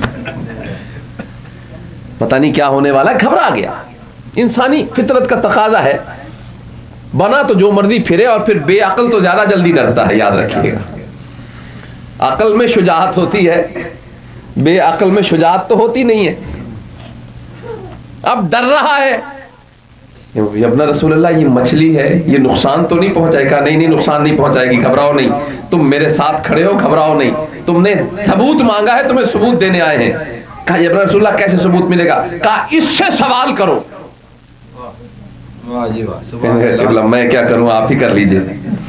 پتہ نہیں کیا ہونے والا. گھبرا گیا. انسانی فطرت کا تقاضا ہے, بنا تو جو مرضی پھرے, اور پھر بے عقل تو زیادہ جلدی ڈرتا ہے, یاد رکھیے گا. عقل میں شجاعت ہوتی ہے, بے عقل میں شجاعت تو ہوتی نہیں ہے. اب ڈر رہا ہے. ابن رسول اللہ یہ مچھلی ہے, یہ نقصان تو نہیں پہنچائے گا؟ نہیں نہیں نقصان نہیں پہنچائے گی, گھبراؤ نہیں. تم میرے ساتھ کھڑے ہو, گھبراؤ نہیں. تم نے ثبوت مانگا ہے, تمہیں ثبوت دینے آئے ہیں. کہا ابن رسول اللہ کیسے ثبوت ملے گا؟ کہا اس سے سوال کرو. میں کیا کروں, آپ ہی کر لیجئے.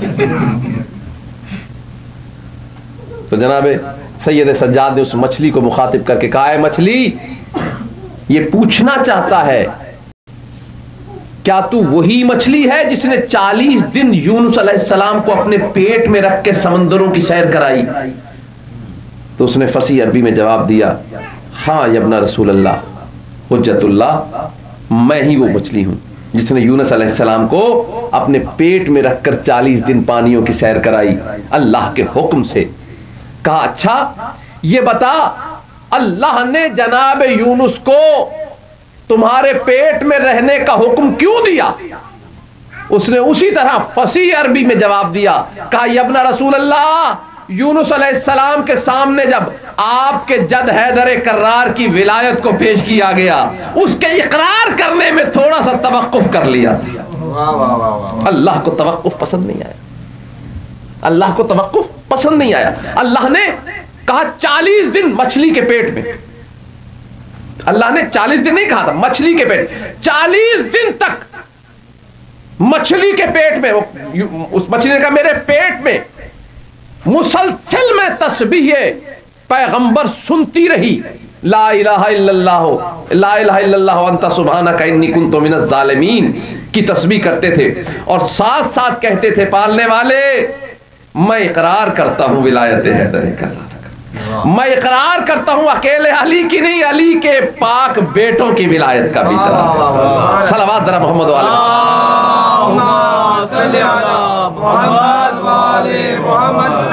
تو جناب سید سجاد نے اس مچھلی کو مخاطب کر کے کہا اے مچھلی, یہ پوچھنا چاہتا ہے کیا تو وہی مچھلی ہے جس نے چالیس دن یونس علیہ السلام کو اپنے پیٹ میں رکھ کے سمندروں کی سیر کرائی؟ تو اس نے فصیح عربی میں جواب دیا ہاں یا ابن رسول اللہ, حجت اللہ, میں ہی وہ مچھلی ہوں جس نے یونس علیہ السلام کو اپنے پیٹ میں رکھ کر چالیس دن پانیوں کی سیر کرائی اللہ کے حکم سے. کہا اچھا یہ بتا, اللہ نے جناب یونس کو تمہارے پیٹ میں رہنے کا حکم کیوں دیا؟ اس نے اسی طرح فصیح عربی میں جواب دیا. کہا یا ابن رسول اللہ, یونس علیہ السلام کے سامنے جب آپ کے جد حیدر کرار کی ولایت کو پیش کیا گیا, اس کے اقرار کرنے میں تھوڑا سا توقف کر لیا تھا. اللہ کو توقف پسند نہیں آیا, اللہ کو توقف پسند نہیں آیا. اللہ نے کہا چالیس دن مچھلی کے پیٹ میں, اللہ نے چالیس دن نہیں کہا تھا, مچھلی کے پیٹ, چالیس دن تک مچھلی کے پیٹ میں, اس مچھلی نے کہا میرے پیٹ میں مسلسل میں تسبیح پیغمبر سنتی رہی, لا الہ الا اللہ لا الہ الا اللہ انت سبحانک انی کنت من الظالمین کی تسبیح کرتے تھے, اور ساتھ ساتھ کہتے تھے پالنے والے میں اقرار کرتا ہوں ولایت حیدر کرار, میں اقرار کرتا ہوں اکیلے علی کی نہیں, علی کے پاک بیٹوں کی ولایت کا بھی اقرار. صلوات ذرا محمد والے اللہم صلی علی محمد والے محمد.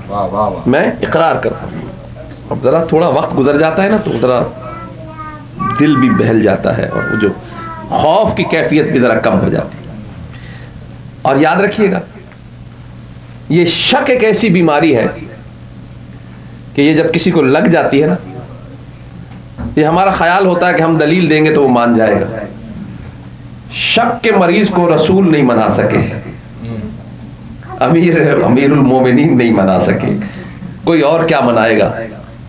میں اقرار کرتا ہوں. اب ذرا تھوڑا وقت گزر جاتا ہے نا تو ذرا دل بھی بہل جاتا ہے اور وہ جو خوف کی کیفیت بھی ذرا کم ہو جاتی ہے. اور یاد رکھیے گا یہ شک ایک ایسی بیماری ہے کہ یہ جب کسی کو لگ جاتی ہے نا، یہ ہمارا خیال ہوتا ہے کہ ہم دلیل دیں گے تو وہ مان جائے گا. شک کے مریض کو رسول نہیں منا سکے، امیر امیر المومنین نہیں منا سکے، کوئی اور کیا منائے گا.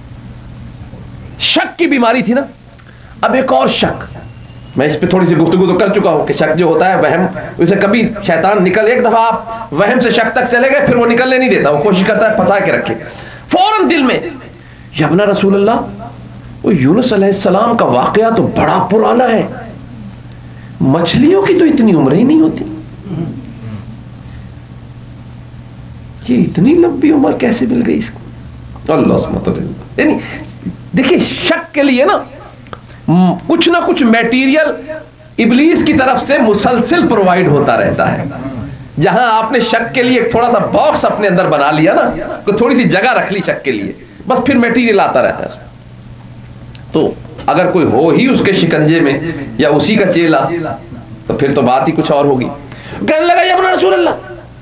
شک کی بیماری تھی نا. اب ایک اور شک، میں اس پہ تھوڑی سی گفتگو تو کر چکا ہوں کہ شک جو ہوتا ہے وہم، اسے کبھی شیطان نکل، ایک دفعہ آپ وہم سے شک تک چلے گئے پھر وہ نکلنے نہیں دیتا، وہ کوشش کرتا ہے پھنسا کے رکھے فوراً دل میں. یبنا رسول اللہ، وہ یونس علیہ السلام کا واقعہ تو بڑا پرانا ہے، مچھلیوں کی تو اتنی عمر ہی نہیں ہوتی، یہ اتنی لمبی عمر کیسے مل گئی اس کو. اللہ سبحانہ اللہ. یعنی دیکھیے شک کے لیے نا کچھ نہ کچھ میٹیریل ابلیس کی طرف سے مسلسل پرووائڈ ہوتا رہتا ہے. جہاں آپ نے شک کے لیے ایک تھوڑا سا باکس اپنے اندر بنا لیا نا، تھوڑی سی جگہ رکھ لی شک کے لیے، بس پھر میٹیریل آتا رہتا ہے. تو اگر کوئی ہو ہی اس کے شکنجے میں یا اسی کا چیلا تو پھر تو بات ہی کچھ اور ہوگی. کہنے لگا یا ابن رسول اللہ،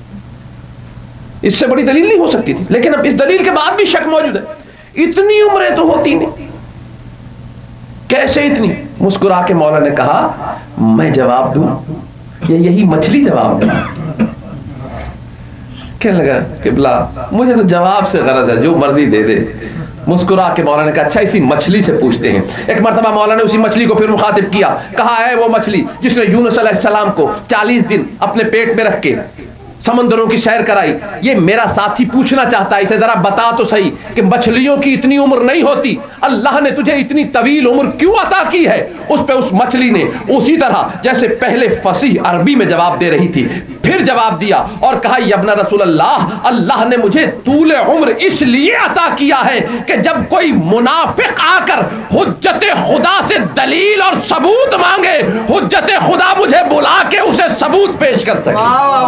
اس سے بڑی دلیل نہیں ہو سکتی تھی، لیکن اب اس دلیل کے بعد بھی شک موجود ہے. اتنی عمریں تو ہوتی نہیں، کیسے اتنی؟ مسکرا کے مولا نے کہا میں جواب دوں یا یہی مچھلی جواب دوں؟ کہنے لگا قبلہ مجھے تو جواب سے غرض ہے، جو مرضی دے دے. مسکرا کے مولا نے کہا اچھا اسی مچھلی سے پوچھتے ہیں. ایک مرتبہ مولا نے اسی مچھلی کو پھر مخاطب کیا، کہا ہے وہ مچھلی جس نے یونس علیہ السلام کو چالیس دن اپنے پیٹ میں رکھ کے سمندروں کی سیر کرائی، یہ میرا ساتھی پوچھنا چاہتا ہے، اسے ذرا بتا تو صحیح کہ مچھلیوں کی اتنی عمر نہیں ہوتی، اللہ نے تجھے اتنی طویل عمر کیوں عطا کی ہے؟ اس پہ اس مچھلی نے اسی طرح جیسے پہلے فصیح عربی میں جواب دے رہی تھی پھر جواب دیا اور کہا یبنا رسول اللہ، اللہ نے مجھے طول عمر اس لیے عطا کیا ہے کہ جب کوئی منافق آ کر حجت خدا سے دلیل اور ثبوت مانگے، حجت خدا مجھے بلا کے اسے ثبوت پیش کر سکے.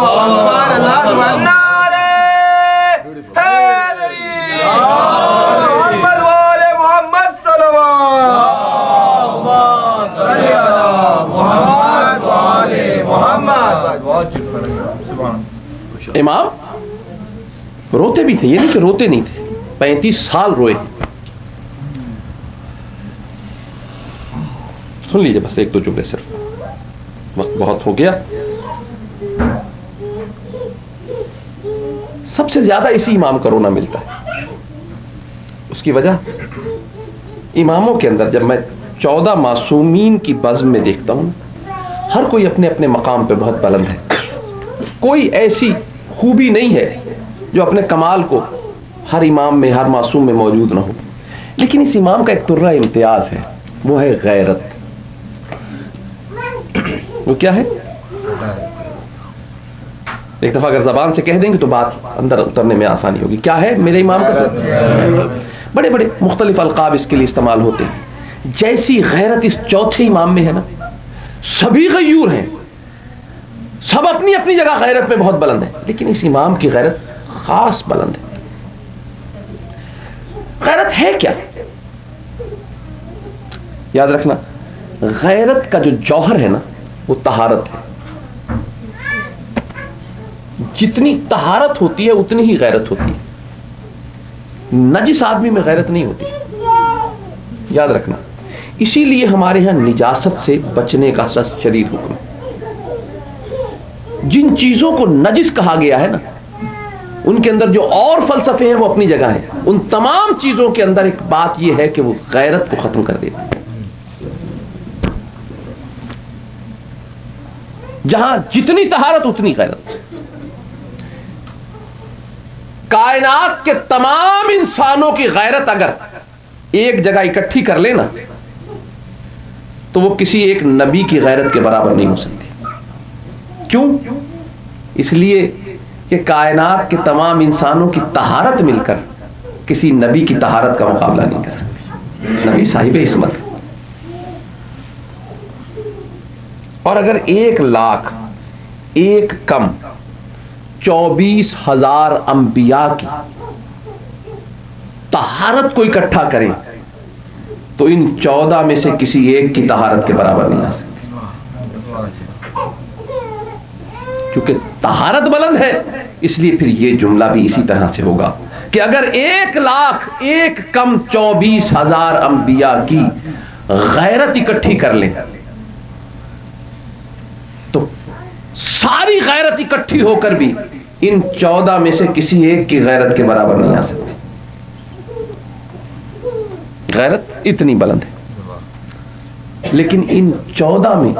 امام روتے بھی تھے، یہ نہیں کہ روتے نہیں تھے، پینتیس سال روئے. سن لیجئے بس ایک دو جملے، صرف وقت بہت ہو گیا. سب سے زیادہ اسی امام کا رونا ملتا ہے. اس کی وجہ اماموں کے اندر جب میں چودہ معصومین کی بزم میں دیکھتا ہوں، ہر کوئی اپنے اپنے مقام پہ بہت بلند ہے، کوئی ایسی خوبی نہیں ہے جو اپنے کمال کو ہر امام میں ہر معصوم میں موجود نہ ہو. لیکن اس امام کا ایک طرہ امتیاز ہے، وہ ہے غیرت. وہ کیا ہے؟ ایک دفعہ اگر زبان سے کہہ دیں گے تو بات اندر اترنے میں آسانی ہوگی. کیا ہے میرے امام کا؟ بڑے بڑے مختلف القاب اس کے لیے استعمال ہوتے ہیں. جیسی غیرت اس چوتھے امام میں ہے نا، سبھی غیور ہیں، سب اپنی اپنی جگہ غیرت میں بہت بلند ہیں، لیکن اس امام کی غیرت خاص بلند ہے. غیرت ہے کیا؟ یاد رکھنا، غیرت کا جو جوہر ہے نا وہ طہارت ہے. جتنی طہارت ہوتی ہے اتنی ہی غیرت ہوتی ہے. نجس آدمی میں غیرت نہیں ہوتی، یاد رکھنا. اسی لیے ہمارے ہاں نجاست سے بچنے کا سخت شدید حکم ہے. جن چیزوں کو نجس کہا گیا ہے نا، ان کے اندر جو اور فلسفے ہیں وہ اپنی جگہ ہیں. ان تمام چیزوں کے اندر ایک بات یہ ہے کہ وہ غیرت کو ختم کر دیتی ہے. جہاں جتنی طہارت اتنی غیرت. کائنات کے تمام انسانوں کی غیرت اگر ایک جگہ اکٹھی کر لینا تو وہ کسی ایک نبی کی غیرت کے برابر نہیں ہو سکتی. کیوں؟ اس لیے کہ کائنات کے تمام انسانوں کی طہارت مل کر کسی نبی کی طہارت کا مقابلہ نہیں کر سکتی. نبی صاحب عصمت. اور اگر ایک لاکھ ایک کم چوبیس ہزار انبیاء کی طہارت کو اکٹھا کریں تو ان چودہ میں سے کسی ایک کی طہارت کے برابر نہیں آ سکتی، چونکہ طہارت بلند ہے، اس لیے پھر یہ جملہ بھی اسی طرح سے ہوگا کہ اگر ایک لاکھ ایک کم چوبیس ہزار انبیاء کی غیرت اکٹھی کر لیں تو ساری غیرت اکٹھی ہو کر بھی ان چودہ میں سے کسی ایک کی غیرت کے برابر نہیں آ سکتی. غیرت اتنی بلند ہے. لیکن ان چودہ میں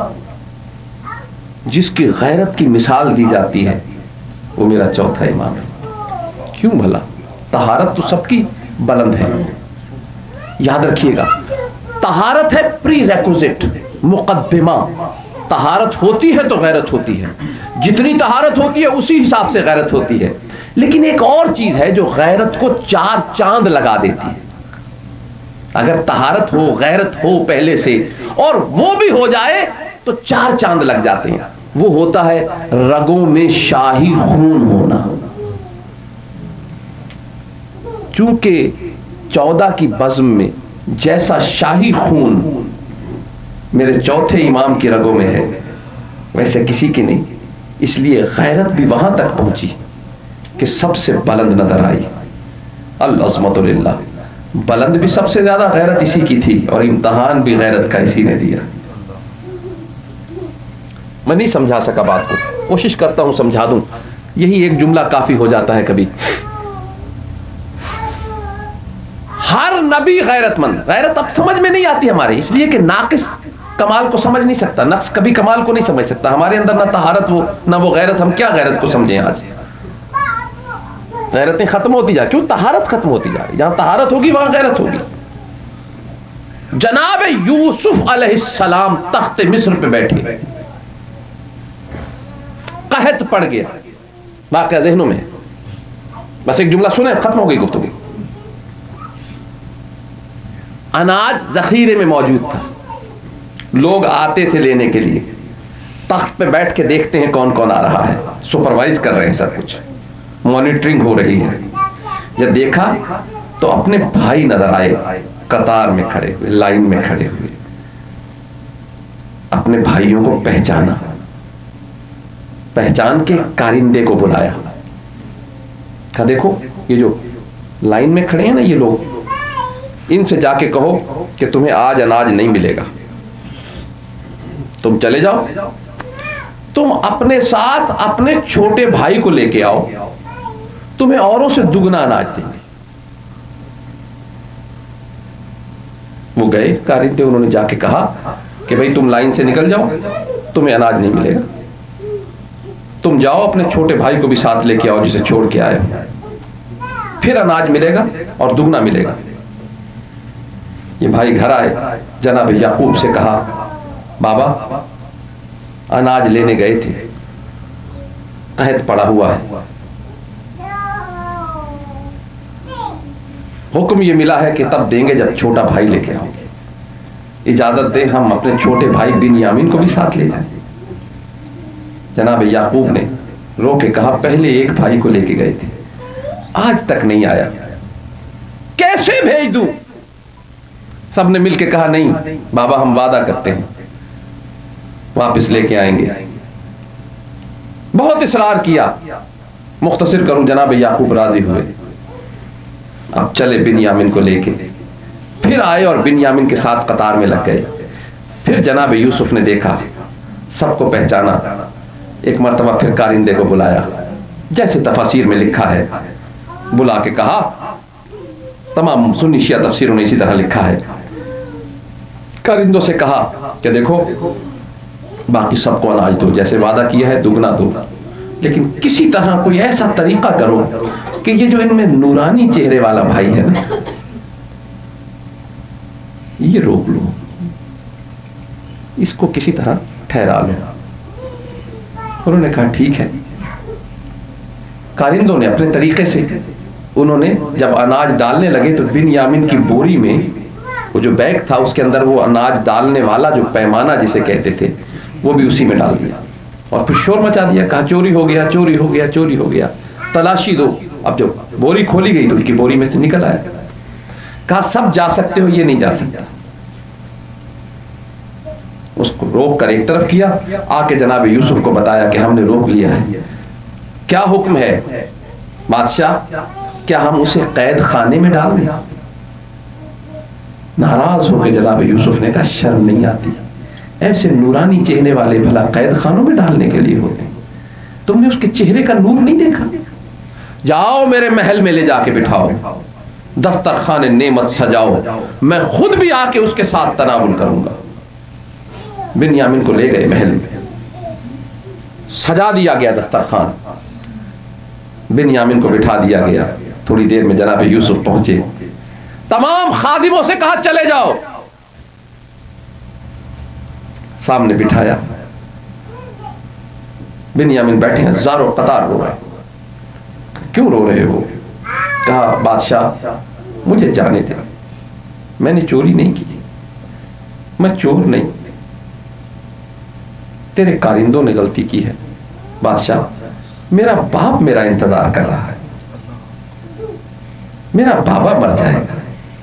جس کی غیرت کی مثال دی جاتی ہے وہ میرا چوتھا امام ہے. کیوں بھلا؟ طہارت تو سب کی بلند ہے. یاد رکھیے گا، طہارت ہے پری ریکوزٹ، مقدمہ. طہارت ہوتی ہے تو غیرت ہوتی ہے، جتنی طہارت ہوتی ہے اسی حساب سے غیرت ہوتی ہے. لیکن ایک اور چیز ہے جو غیرت کو چار چاند لگا دیتی ہے. اگر طہارت ہو، غیرت ہو پہلے سے اور وہ بھی ہو جائے تو چار چاند لگ جاتے ہیں. وہ ہوتا ہے رگوں میں شاہی خون ہونا. چونکہ چودہ کی بزم میں جیسا شاہی خون میرے چوتھے امام کی رگوں میں ہے ویسے کسی کی نہیں، اس لیے غیرت بھی وہاں تک پہنچی کہ سب سے بلند نظر آئی. العظمت للہ. بلند بھی سب سے زیادہ غیرت اسی کی تھی اور امتحان بھی غیرت کا اسی نے دیا. میں نہیں سمجھا سکا بات کو، کوشش کرتا ہوں سمجھا دوں. یہی ایک جملہ کافی ہو جاتا ہے کبھی. ہر نبی غیرت مند. غیرت اب سمجھ میں نہیں آتی ہمارے، اس لیے کہ ناقص کمال کو سمجھ نہیں سکتا، نقص کبھی کمال کو نہیں سمجھ سکتا. ہمارے اندر نہ طہارت وہ نہ وہ غیرت. ہم کیا غیرت کو سمجھیں؟ آج غیرتیں ختم ہوتی جا. کیوں؟ طہارت ختم ہوتی جا رہی. جہاں طہارت ہوگی وہاں غیرت ہوگی. جناب یوسف علیہ السلام تخت مصر پہ بیٹھے، قحط پڑ گیا. واقعہ ذہنوں میں، بس ایک جملہ سنیں ختم ہو گئی گفتگو. اناج ذخیرے میں موجود تھا، لوگ آتے تھے لینے کے لیے. تخت پہ بیٹھ کے دیکھتے ہیں کون کون آ رہا ہے، سپروائز کر رہے ہیں سب کچھ، مانیٹرنگ ہو رہی ہے. جب دیکھا تو اپنے بھائی نظر آئے، قطار میں کھڑے ہوئے، لائن میں کھڑے ہوئے. اپنے بھائیوں کو پہچانا، پہچان کے کارندے کو بلایا. کہا دیکھو یہ جو لائن میں کھڑے ہیں نا یہ لوگ، ان سے جا کے کہو کہ تمہیں آج اناج نہیں ملے گا، تم چلے جاؤ. تم اپنے ساتھ اپنے چھوٹے بھائی کو لے کے آؤ، تمہیں اوروں سے دگنا اناج دیں گے. وہ گئے کارندے، انہوں نے جا کے کہا کہ بھائی تم لائن سے نکل جاؤ، تمہیں اناج نہیں ملے گا. تم جاؤ اپنے چھوٹے بھائی کو بھی ساتھ لے کے آؤ جسے چھوڑ کے آئے، پھر اناج ملے گا اور دگنا ملے گا. یہ بھائی گھر آئے، جناب یعقوب سے کہا بابا اناج لینے گئے تھے، قحط پڑا ہوا ہے، حکم یہ ملا ہے کہ تب دیں گے جب چھوٹا بھائی لے کے آؤ گے. اجازت دیں ہم اپنے چھوٹے بھائی بنیامین کو بھی ساتھ لے جائیں. جناب یعقوب نے رو کے کہا پہلے ایک بھائی کو لے کے گئے تھے، آج تک نہیں آیا، کیسے بھیج دوں؟ سب نے مل کے کہا نہیں بابا ہم وعدہ کرتے ہیں واپس لے کے آئیں گے. بہت اصرار کیا. مختصر کروں، جناب یعقوب راضی ہوئے. اب چلے بنیامین کو لے کے، پھر آئے اور بنیامین کے ساتھ قطار میں لگ گئے. پھر جناب یوسف نے دیکھا، سب کو پہچانا. ایک مرتبہ پھر کارندے کو بلایا، جیسے تفاسیر میں لکھا ہے. بلا کے کہا، تمام سنی شیعہ تفسیروں نے اسی طرح لکھا ہے. کارندوں سے کہا کہ دیکھو باقی سب کو اناج دو، جیسے وعدہ کیا ہے دگنا دو، لیکن کسی طرح کوئی ایسا طریقہ کرو کہ یہ جو ان میں نورانی چہرے والا بھائی ہے نا یہ روک لو، اس کو کسی طرح ٹھہرا لو. انہوں نے کہا ٹھیک ہے. کارندوں نے اپنے طریقے سے، انہوں نے جب اناج ڈالنے لگے تو بنیامین کی بوری میں وہ جو بیگ تھا اس کے اندر وہ اناج ڈالنے والا جو پیمانہ جسے کہتے تھے وہ بھی اسی میں ڈال دیا اور پھر شور مچا دیا. کہا چوری ہو گیا، چوری ہو گیا، چوری ہو گیا، تلاشی دو. اب جو بوری کھولی گئی تو ان کی بوری میں سے نکل آیا. کہا سب جا سکتے ہو، یہ نہیں جا سکتا. اس کو روک کر ایک طرف کیا، آ کے جناب یوسف کو بتایا کہ ہم نے روک لیا ہے، کیا حکم ہے بادشاہ، کیا ہم اسے قید خانے میں ڈال دیں؟ ناراض ہو کے جناب یوسف نے کہا شرم نہیں آتی، ایسے نورانی چہرے والے بھلا قید خانوں میں ڈالنے کے لیے ہوتے ہیں؟ تم نے اس کے چہرے کا نور نہیں دیکھا؟ جاؤ میرے محل میں لے جا کے بٹھاؤ، دسترخوان نعمت سجاؤ، میں خود بھی آ کے اس کے ساتھ تناول کروں گا۔ بنیامین کو لے گئے محل میں، سجا دیا گیا دسترخوان، بنیامین کو بٹھا دیا گیا۔ تھوڑی دیر میں جناب یوسف پہنچے، تمام خادموں سے کہا چلے جاؤ، سامنے بٹھایا، بنیامین بیٹھے ہیں زارو قطار رو رہے ہیں۔ کیوں رو رہے ہو؟ کہا بادشاہ مجھے جانے دے، میں نے چوری نہیں کی، میں چور نہیں، تیرے کارندوں نے غلطی کی ہے۔ بادشاہ میرا باپ میرا انتظار کر رہا ہے، میرا بابا مر جائے گا،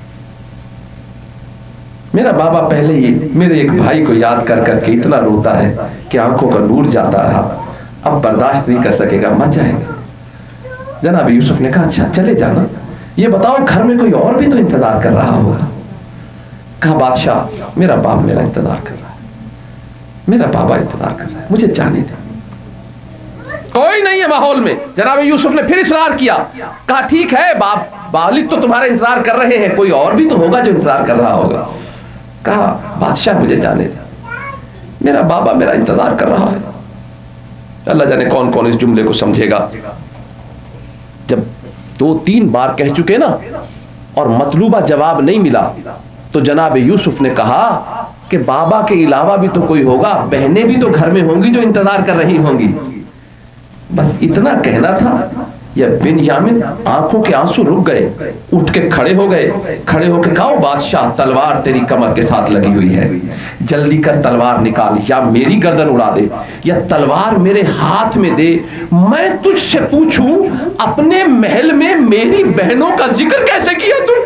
میرا بابا پہلے ہی میرے ایک بھائی کو یاد کر کر کے اتنا روتا ہے کہ آنکھوں کا نور جاتا رہا، اب برداشت نہیں کر سکے گا، مر جائے گا۔ جناب یوسف نے کہا اچھا چلے جانا، یہ بتاؤ گھر میں کوئی اور بھی تو انتظار کر رہا ہوگا؟ کہا بادشاہ میرا باپ میرا انتظار کر رہا ہے، میرا بابا انتظار کر رہا ہے، مجھے جانے دے۔ کوئی نہیں ہے ماحول میں۔ جناب یوسف نے پھر اصرار کیا، کہا ٹھیک ہے باپ والد تو تمہارا انتظار کر رہے ہیں، کوئی اور بھی تو ہوگا جو انتظار کر رہا ہوگا۔ کہا بادشاہ مجھے جانے دے، میرا بابا میرا انتظار کر رہا ہے۔ اللہ جانے کون کون اس جملے کو سمجھے گا۔ جب دو تین بار کہہ چکے نا اور مطلوبہ جواب نہیں ملا تو جناب یوسف نے کہا کہ بابا کے علاوہ بھی تو کوئی ہوگا، بہنیں بھی تو گھر میں ہوں گی جو انتظار کر رہی ہوں گی۔ بس اتنا کہنا تھا، یا بنیامین آنکھوں کے آنسو رک گئے، اٹھ کے کھڑے ہو گئے، کھڑے ہو کے کہا بادشاہ تلوار تیری کمر کے ساتھ لگی ہوئی ہے، جلدی کر تلوار نکال، یا میری گردن اڑا دے یا تلوار میرے ہاتھ میں دے، میں تجھ سے پوچھوں اپنے محل میں میری بہنوں کا ذکر کیسے کیا تو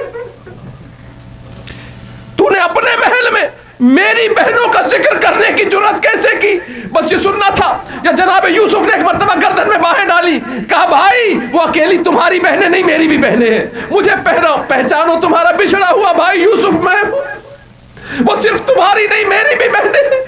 تو نے اپنے محل میں میری بہنوں کا ذکر کرنے کی جرات کیسے کی؟ بس یہ سننا تھا۔ یا جناب یوسف نے ایک مرتبہ گردن میں باہیں ڈالی، کہا بھائی وہ اکیلی تمہاری بہنیں نہیں میری بھی بہنیں ہیں، مجھے پہچانو تمہارا بچھڑا ہوا بھائی یوسف میں ہوں، وہ صرف تمہاری نہیں میری بھی بہنیں ہیں۔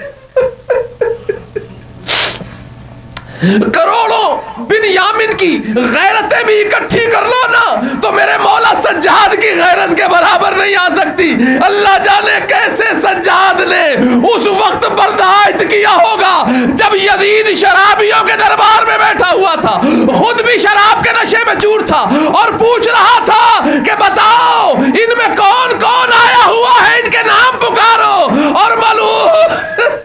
کروڑوں بنیامین کی غیرتیں بھی اکٹھی کر لو نا تو میرے مولا سجاد کی غیرت کے برابر نہیں آ سکتی۔ اللہ جانے کیسے سجاد نے اس وقت برداشت کیا ہوگا جب یزید شرابیوں کے دربار میں بیٹھا ہوا تھا، خود بھی شراب کے نشے میں چور تھا اور پوچھ رہا تھا کہ بتاؤ ان میں کون کون آیا ہوا ہے، ان کے نام پکارو، اور ملعون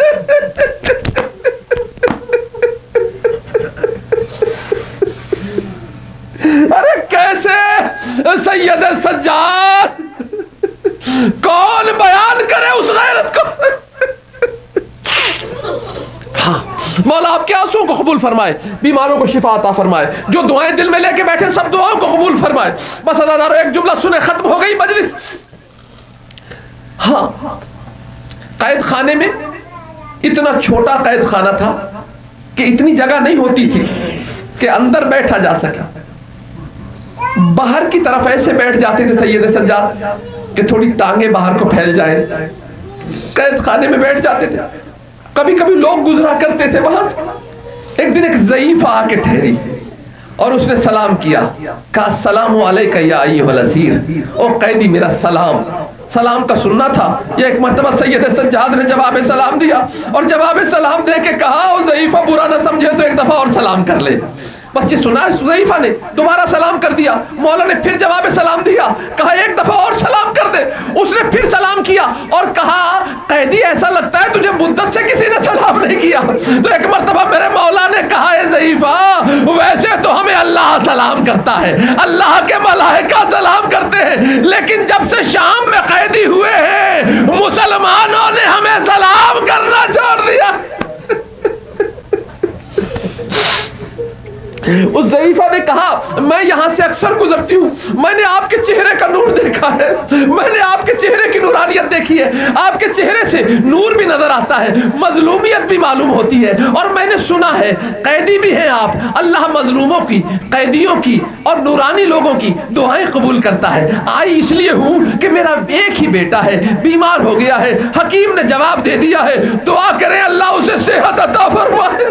ارے کیسے سید سجاد، کون بیان کرے اس غیرت کو۔ ہاں مولا آپ کے آنسوں کو قبول فرمائے، بیماروں کو شفا عطا فرمائے، جو دعائیں دل میں لے کے بیٹھے سب دعاؤں کو قبول فرمائے۔ بس عزادارو ایک جملہ سنے، ختم ہو گئی مجلس۔ ہاں قید خانے میں اتنا چھوٹا قید خانہ تھا کہ اتنی جگہ نہیں ہوتی تھی کہ اندر بیٹھا جا سکے، باہر کی طرف ایسے بیٹھ جاتے تھے سید سجاد کہ تھوڑی ٹانگیں باہر کو پھیل جائیں، قید خانے میں بیٹھ جاتے تھے۔ کبھی کبھی لوگ گزرا کرتے تھے وہاں سے۔ ایک دن ایک ضعیفہ آ کے ٹھہری اور اس نے سلام کیا، کہا السلام علیکہ یا ایھا الاسیر، او قیدی میرا سلام۔ سلام کا سننا تھا، یہ ایک مرتبہ سید سجاد نے جواب سلام دیا اور جواب سلام دے کے کہا او ضعیفہ برا نہ سمجھے تو ایک دفعہ اور سلام کر لے۔ بس یہ سنا ضعیفہ نے دوبارہ سلام کر دیا، مولا نے پھر جواب سلام دیا، کہا ایک دفعہ اور سلام کر دے۔ اس نے پھر سلام کیا اور کہا قیدی ایسا لگتا ہے تجھے مدت سے کسی نے سلام نہیں کیا۔ تو ایک مرتبہ میرے مولا نے کہا اے ضعیفہ ویسے تو ہمیں اللہ سلام کرتا ہے، اللہ کے ملائکہ سلام کرتے ہیں، لیکن جب سے شام میں قیدی ہوئے ہیں مسلمانوں نے ہمیں سلام کرنا چھوڑ دیا۔ اس ضعیفہ نے کہا میں یہاں سے اکثر گزرتی ہوں، میں نے آپ کے چہرے کا نور دیکھا ہے، میں نے آپ کے چہرے کی نورانیت دیکھی ہے، آپ کے چہرے سے نور بھی نظر آتا ہے، مظلومیت بھی معلوم ہوتی ہے، اور میں نے سنا ہے قیدی بھی ہیں آپ، اللہ مظلوموں کی، قیدیوں کی اور نورانی لوگوں کی دعائیں قبول کرتا ہے۔ آئی اس لیے ہوں کہ میرا ایک ہی بیٹا ہے، بیمار ہو گیا ہے، حکیم نے جواب دے دیا ہے، دعا کریں اللہ اسے صحت عطا فرمائے۔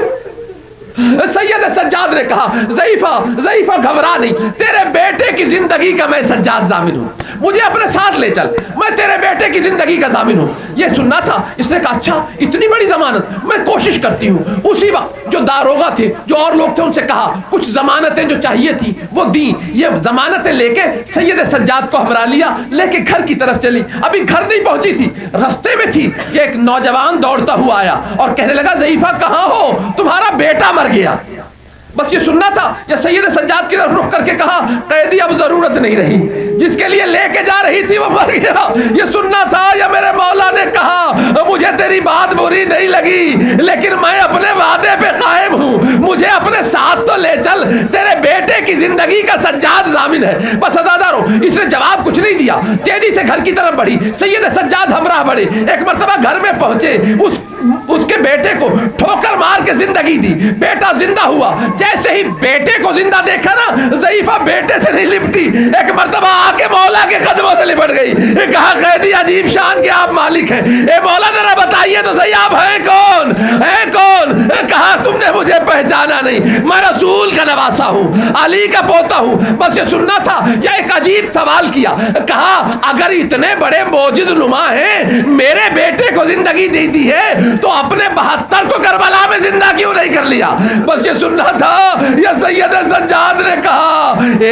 سید سجاد نے کہا ضعیفہ ضعیفہ گھبرا نہیں، تیرے بیٹے کی زندگی کا میں سجاد ضامن ہوں، مجھے اپنے ساتھ لے چل، میں تیرے بیٹے کی زندگی کا ضامن ہوں۔ یہ سننا تھا، اس نے کہا اچھا اتنی بڑی ضمانت، میں کوشش کرتی ہوں۔ اسی وقت جو داروغہ تھے، جو اور لوگ تھے، ان سے کہا کچھ ضمانتیں جو چاہیے تھی وہ دیں۔ یہ ضمانتیں لے کے سید سجاد کو ہمراہ لیا، لے کے گھر کی طرف چلی۔ ابھی گھر نہیں پہنچی تھی، رستے میں تھی، یہ ایک نوجوان دوڑتا ہوا آیا اور کہنے لگا ضعیفہ کہاں ہو، تمہارا بیٹا مر گیا۔ بس یہ سننا تھا، یا سید سجاد کی طرف رخ کر کے کہا قیدی اب ضرورت نہیں رہی، جس کے لیے لے کے جا رہی تھی وہ مر گیا۔ یہ سننا تھا، یا میرے مولا نے کہا مجھے تیری بات بری نہیں لگی لیکن میں اپنے وعدے پہ قائم ہوں، مجھے اپنے ساتھ تو لے چل، تیرے بیٹے کی زندگی کا سجاد ضامن ہے۔ بس ادادارو اس نے جواب کچھ نہیں دیا، تیزی سے گھر کی طرف بڑھی، سید سجاد ہمراہ بڑھے، ایک مرتبہ گھر میں پہنچے، اس اس کے بیٹے کو ٹھوکر مار کے زندگی دی، بیٹا زندہ ہوا۔ جیسے ہی بیٹے کو زندہ دیکھا نا، ضعیفہ بیٹے سے نہیں لپٹی، ایک مرتبہ آ کے مولا کے قدموں سے لپٹ گئی، کہا قیدی عجیب شان کے آپ مالک ہیں، اے مولا ذرا بتائیے تو صحیح آپ ہیں کون، ہیں کون؟ کہا تم نے مجھے پہچانا نہیں، میں رسول کا نواسا ہوں، علی کا پوتا ہوں۔ بس یہ سننا تھا، یا ایک عجیب سوال کیا، کہا اگر اتنے بڑے موجز نما ہیں، میرے بیٹے کو زندگی دی دی ہے تو اپنے بہتر کو کربلا میں زندہ کیوں نہیں کر لیا؟ بس یہ سننا تھا، یا سید سجاد نے کہا اے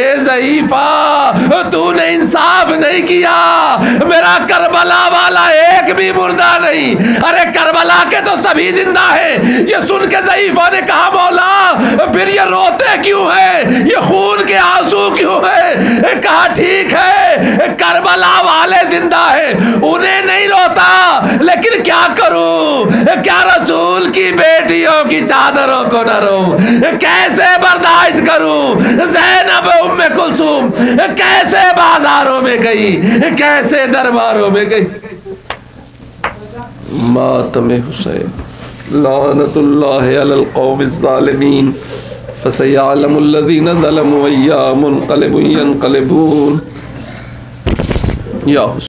ضعیفہ تو نے انصاف نہیں کیا، میرا کربلا والا ایک بھی مردہ نہیں، ارے کربلا کے تو سبھی زندہ ہیں۔ یہ سن کے ضعیفہ نے کہا مولا پھر یہ روتے کیوں ہیں، یہ خون کے آنسو کیوں ہیں؟ کہا ٹھیک ہے کربلا والے زندہ ہیں، انہیں نہیں روتا، لیکن کیا کروں، کیا رسول کی بیٹیوں کی چادروں کو نہ رو، کیسے برداشت کروں؟ زینب ام کلثوم کیسے بازاروں میں گئی، کیسے درباروں میں گئی۔ ماتم حسین لعنت اللہ علی القوم الظالمین فسیعلم الذین ظلموا ایام منقلب ینقلبون۔ یا